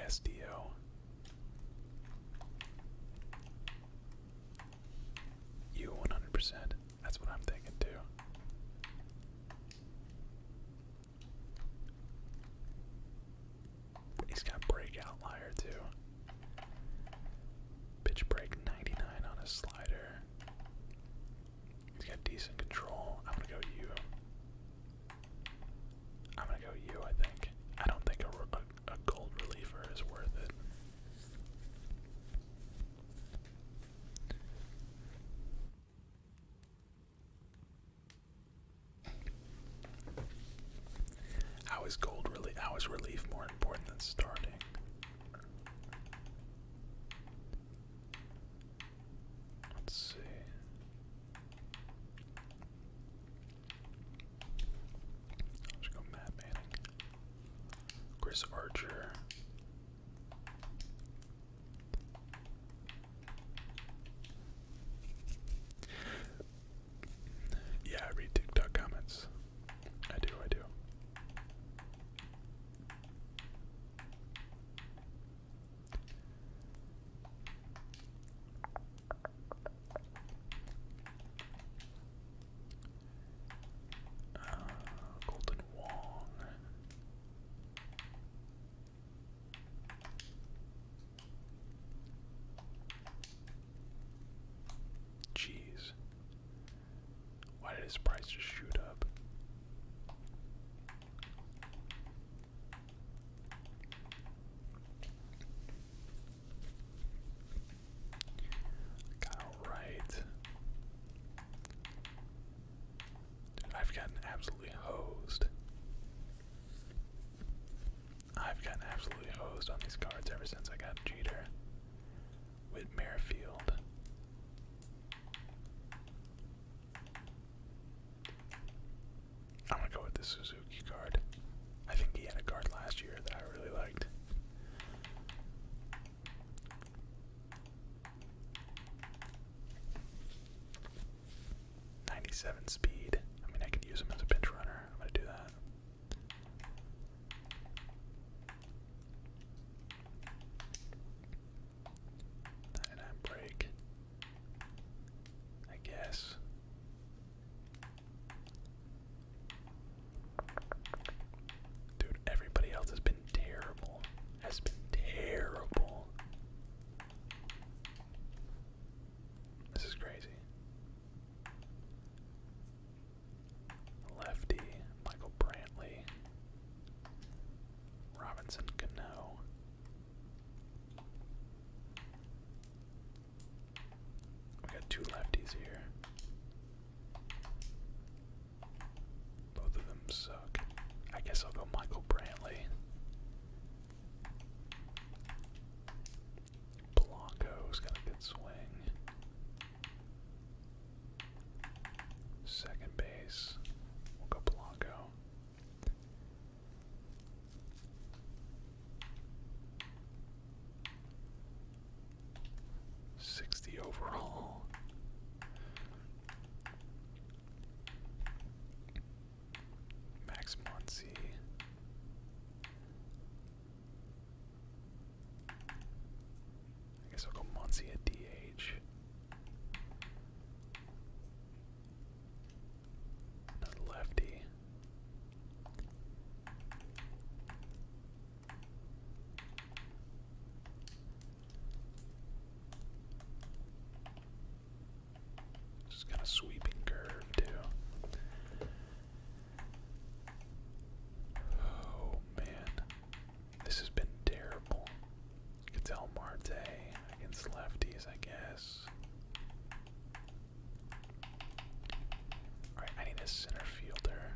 Castillo. You 100%. That's what I'm thinking too. He's got breakout liar too. Pitch break 99 on his slider. He's got decent control. I'm gonna go you. I'm gonna go you, I think. I don't think a gold reliever is worth it. How is relief more important than starting? Let's see. I'll just go Matt Manning. Chris Archer. Yeah, I read TikTok comments. I do. Golden Wong. Jeez. Why did his price just shoot up? Kyle Wright. Dude, I've gotten absolutely hosed. I've gotten absolutely hosed on these cards ever since I got Jeter. With Merrifield. I'm gonna go with the Suzuki card. I think he had a card last year that I really liked. '97 speed. I mean, I could use him as a pinch runner. I'm gonna do that. 99 break. I guess. Dude, everybody else has been terrible. This is crazy. Lefty, Michael Brantley, Robinson Cano. We got two lefties here. Both of them suck. I guess I'll go Michael Brantley. Blanco's got a good swing. Second base. We'll go Blanco. '60 overall. Max Muncy. I guess I'll go Muncy at DH. Another lefty. Just kind of sweeping curve too. Oh man, this has been terrible. Cattell Marte against lefties, I guess. Alright, I need a center fielder.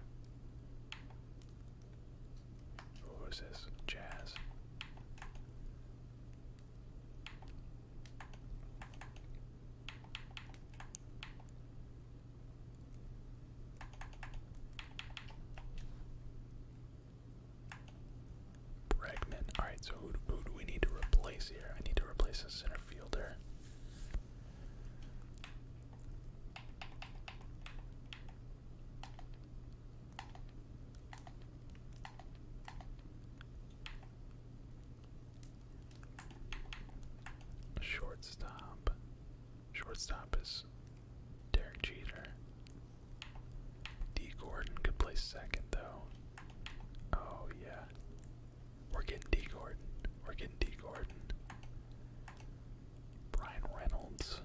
Who is this? Jazz. Bregman. Alright, so who do we need to replace here? I need to replace a center fielder. getting D Gordon. We're getting D Gordon. Brian Reynolds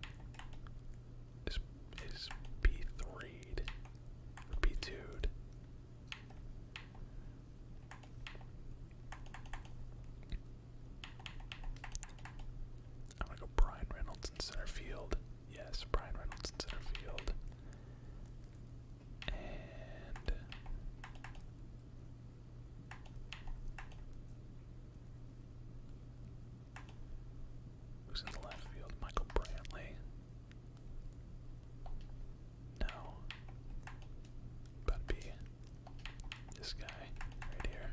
is P3'd or P2'd. I'm gonna go Brian Reynolds in center field. Yes, Brian Reynolds in center field. And who's in the left field? Michael Brantley. No. About to be this guy right here.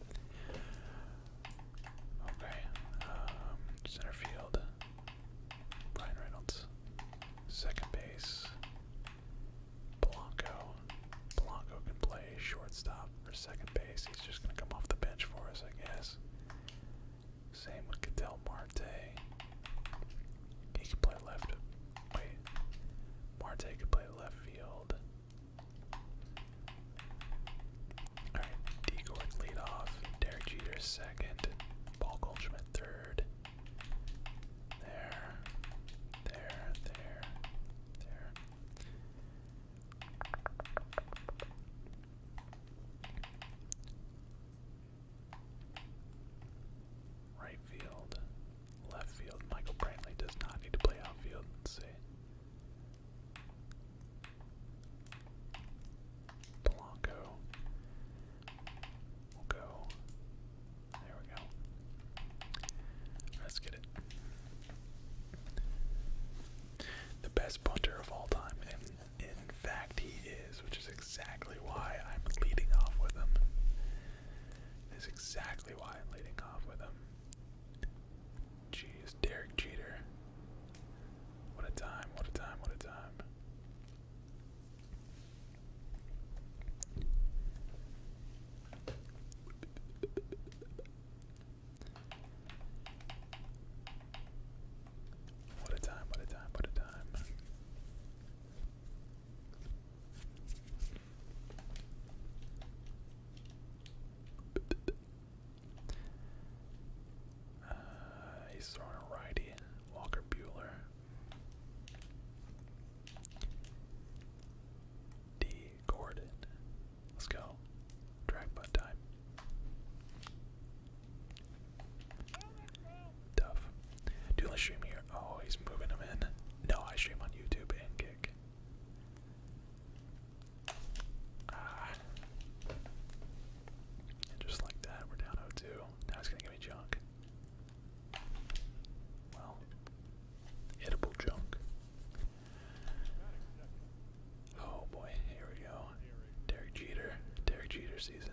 Okay. Center field. Brian Reynolds. Second base. Blanco. Blanco can play shortstop or second base. He's just gonna come off the bench for us, I guess. Same with Ketel Marte. He can play left. Wait. Marte could play left field. Alright, D Gordon lead off. Derek Jeter second. Paul Goldschmidt third. There. There. There. There. Right field. Left field. Michael Brantley does not need to play outfield. Let's see. Blanco. We'll go. There we go. Let's get it. The best punter of all time, and in fact he is, which is exactly why I'm leading off with him. Is exactly why I'm leading off with him. Jeez, Derek Jeter. What a time, what a time, what a time. What a time, what a time, what a time. He's throwing a righty. Walker Bueller. D. Gordon. Let's go. Drag butt time. Tough. Do I stream here? Oh, he's moving him in. No, I stream on YouTube and Kick. Ah. And just like that, we're down 0-2. Now he's gonna give me junk. Well, hittable junk. Oh boy, here we go. Derek Jeter. Derek Jeter season.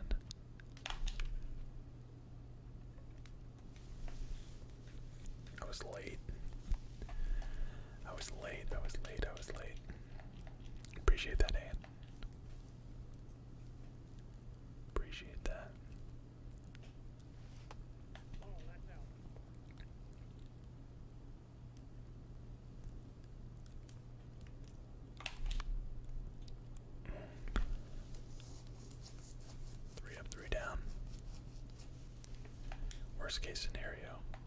I was late. I was late. I was late. I was late. Appreciate that, Ann. Appreciate that. Three up, three down. Worst case scenario.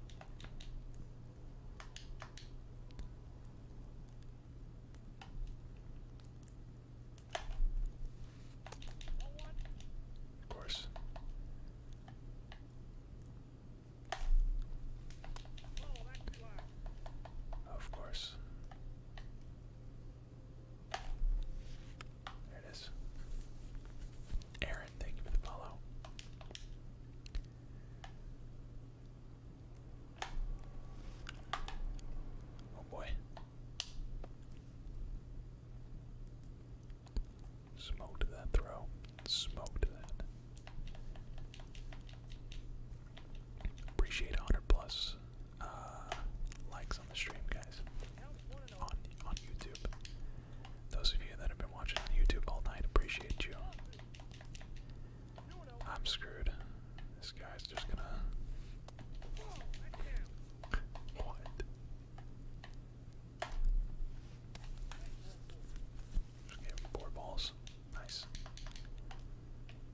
Of course. Of course. There it is. Aaron, thank you for the follow. Oh boy. Smoked that throw. Smoked that. Appreciate 100 plus likes on the stream, guys. On YouTube. Those of you that have been watching on YouTube all night, appreciate you. I'm screwed. This guy's just gonna. What? Just gave him 4 balls. Nice.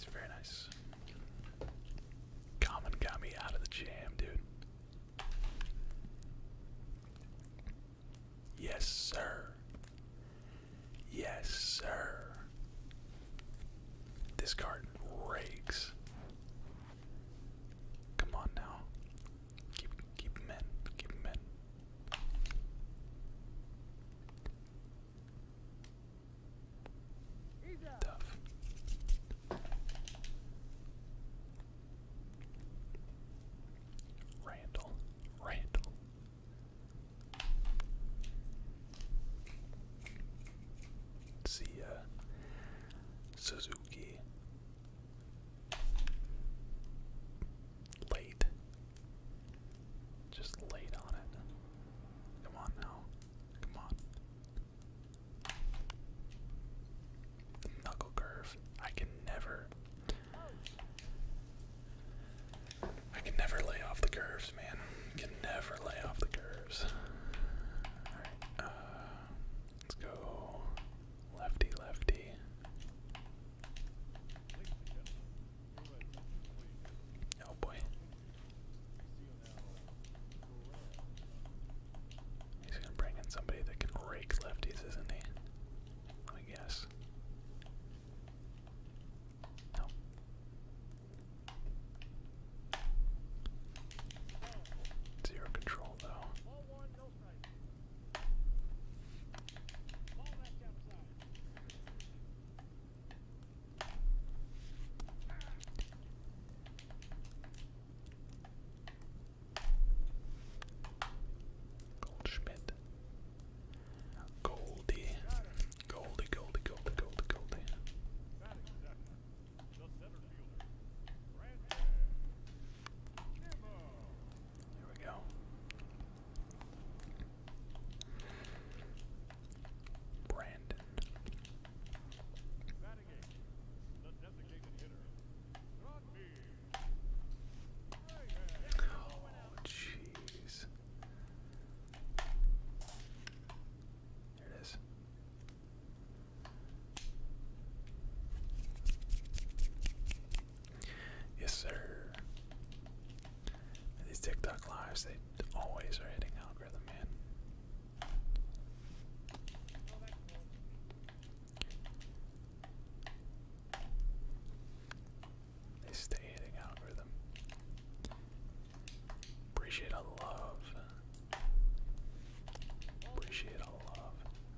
nice, very nice. Common got me out of the jam, dude. Yes, sir. Yes, sir. This card rakes. Come on now. Keep him in. Keep him in. Tough. Randall. See ya. Suzuki. Late. Just late on it. Come on now. Come on. Knuckle curve. I can never lay off the curves, man. Can never lay off the curves. Alright, let's go lefty. Oh boy. He's gonna bring in somebody that can rake lefties, isn't he? Let me guess. No. Zero control though. Goldschmidt. Goldie. Here we go. Brandon. Oh, jeez. There it is. Yes, sir. These TikTok lives, they always are hitting algorithm, man. They stay hitting algorithm. Appreciate all the love. Appreciate all the love.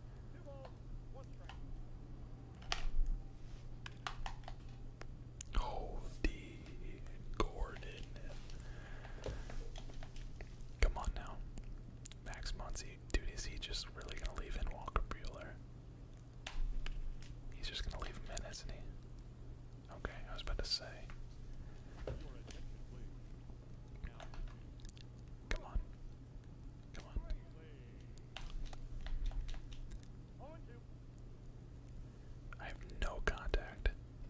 Oh, D. Gordon. Come on now. Max Muncy. Dude, is he just really gonna leave in Walker Bueller? He's just gonna leave him in, isn't he? Okay, I was about to say. Come on. Come on. I have no contact.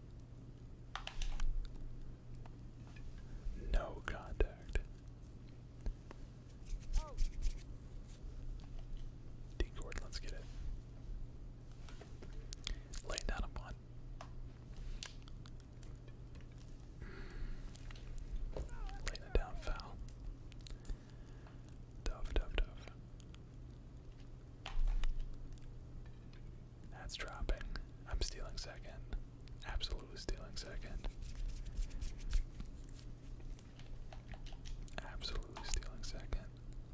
No contact. D-Cord, let's get it. Laying down a punt. Laying it down foul. Tough. That's dropping. I'm stealing second. Absolutely stealing second. Absolutely stealing second.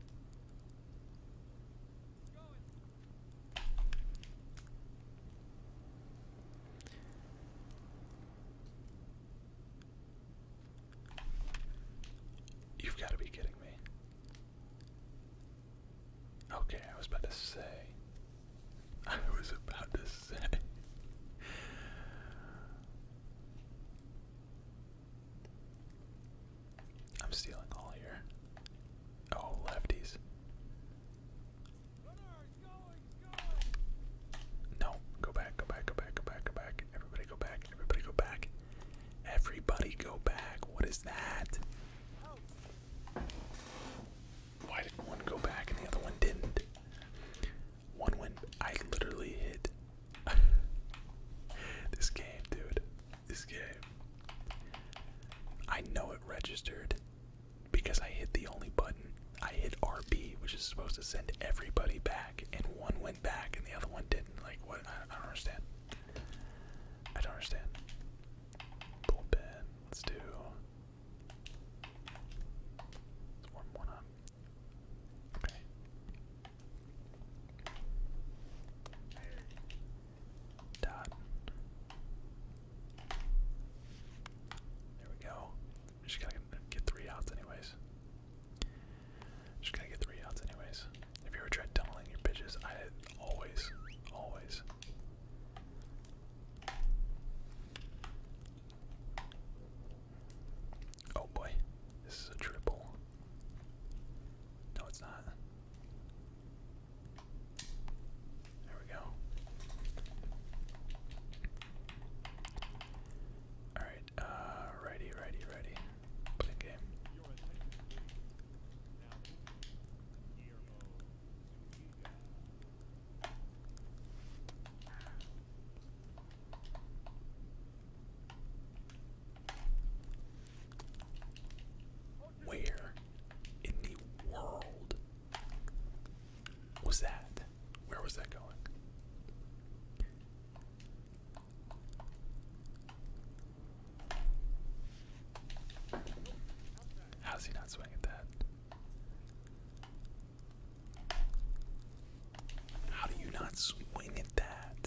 You've got to be kidding me. Okay, I was about to say. I'm stealing all here. Oh, lefties. No, go back. Everybody go back. Everybody go back. What is that? Why did one go back and the other one didn't? One went. I literally hit. This game, dude. This game. I know it registered because I hit the only button. I hit RB, which is supposed to send everybody back, and one went back and the other one didn't. Like, what? I don't understand. I don't understand. Bullpen. Let's do. Let's warm one up. Okay. Dot. There we go. Just gotta get 3 outs anyways. Just gotta get 3 outs anyways. Have you ever tried tunneling your pitches? I always. Oh boy, this is a triple. No, it's not. There we go. Alright, righty. Put in game. Where in the world was that? Where was that going? How's he not swinging at that? How do you not swing at that?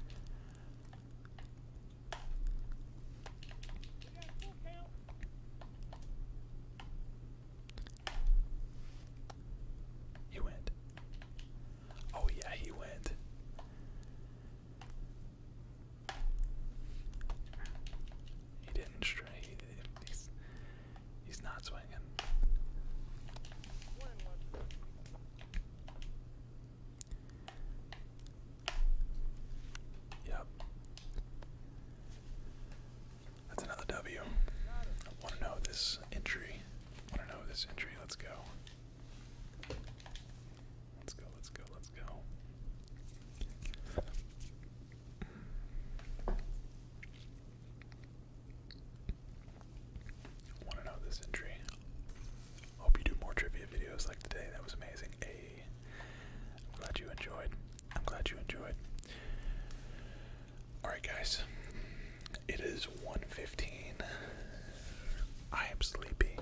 He went. Oh yeah, he went. He didn't stray. He's not swinging. Yep. That's another W. I want to know this entry. Let's go. Let's go. Want to know this entry. Hope you do more trivia videos like today. That was amazing. Hey, I'm glad you enjoyed. Alright guys. It is 1:15. I am sleepy.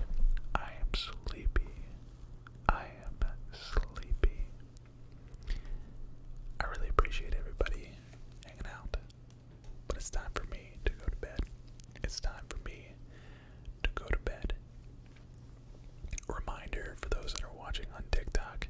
I really appreciate everybody hanging out. But it's time for me to go to bed. Reminder for those that are watching on TikTok,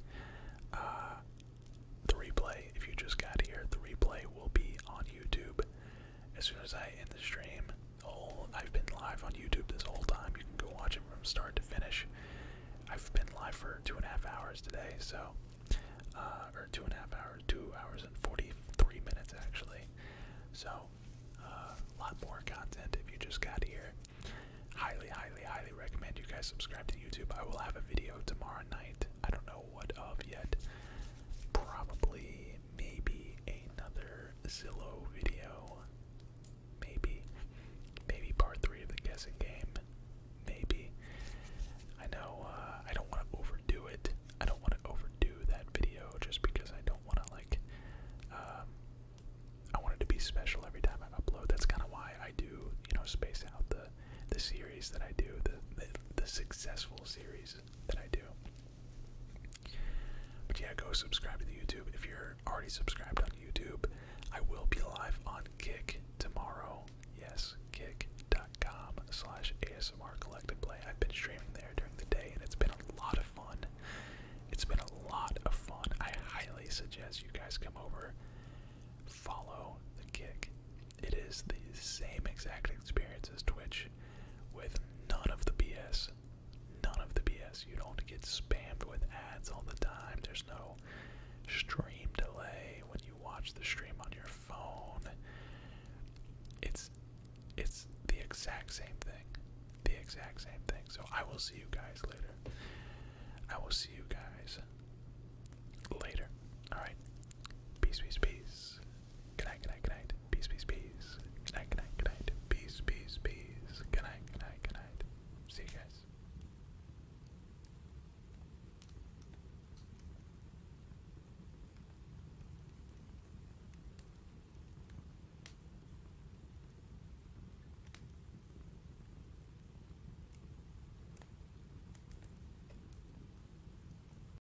the replay, if you just got here, the replay will be on YouTube as soon as I end the stream. I've been live on YouTube this whole time. You can go watch it from start to finish. I've been live for 2.5 hours today, so or 2.5 hours, 2 hours and 43 minutes actually. So a lot more content if you just got here. Highly recommend you guys subscribe to YouTube. I will have a video tomorrow night. I don't know what of yet. Probably, maybe another Zillow video. Maybe part 3 of the guessing game. Maybe. I know I don't want to overdo it. I don't want to overdo that video just because I don't want to I want it to be special every time I upload. That's kind of why I do, space out the series that I do, the successful series that I do. But yeah, go subscribe to the YouTube. If you're already subscribed on YouTube, I will be live on Kick tomorrow. Yes, kick.com/ASMR Collective Play. I've been streaming there during the day and it's been a lot of fun. I highly suggest you guys come over, follow the Kick. It is the same exact experience as Twitch with none of the BS. You don't get spammed with ads all the time. There's no stream delay when you watch the stream on your phone. It's the exact same thing. So I will see you guys later. Alright. Peace.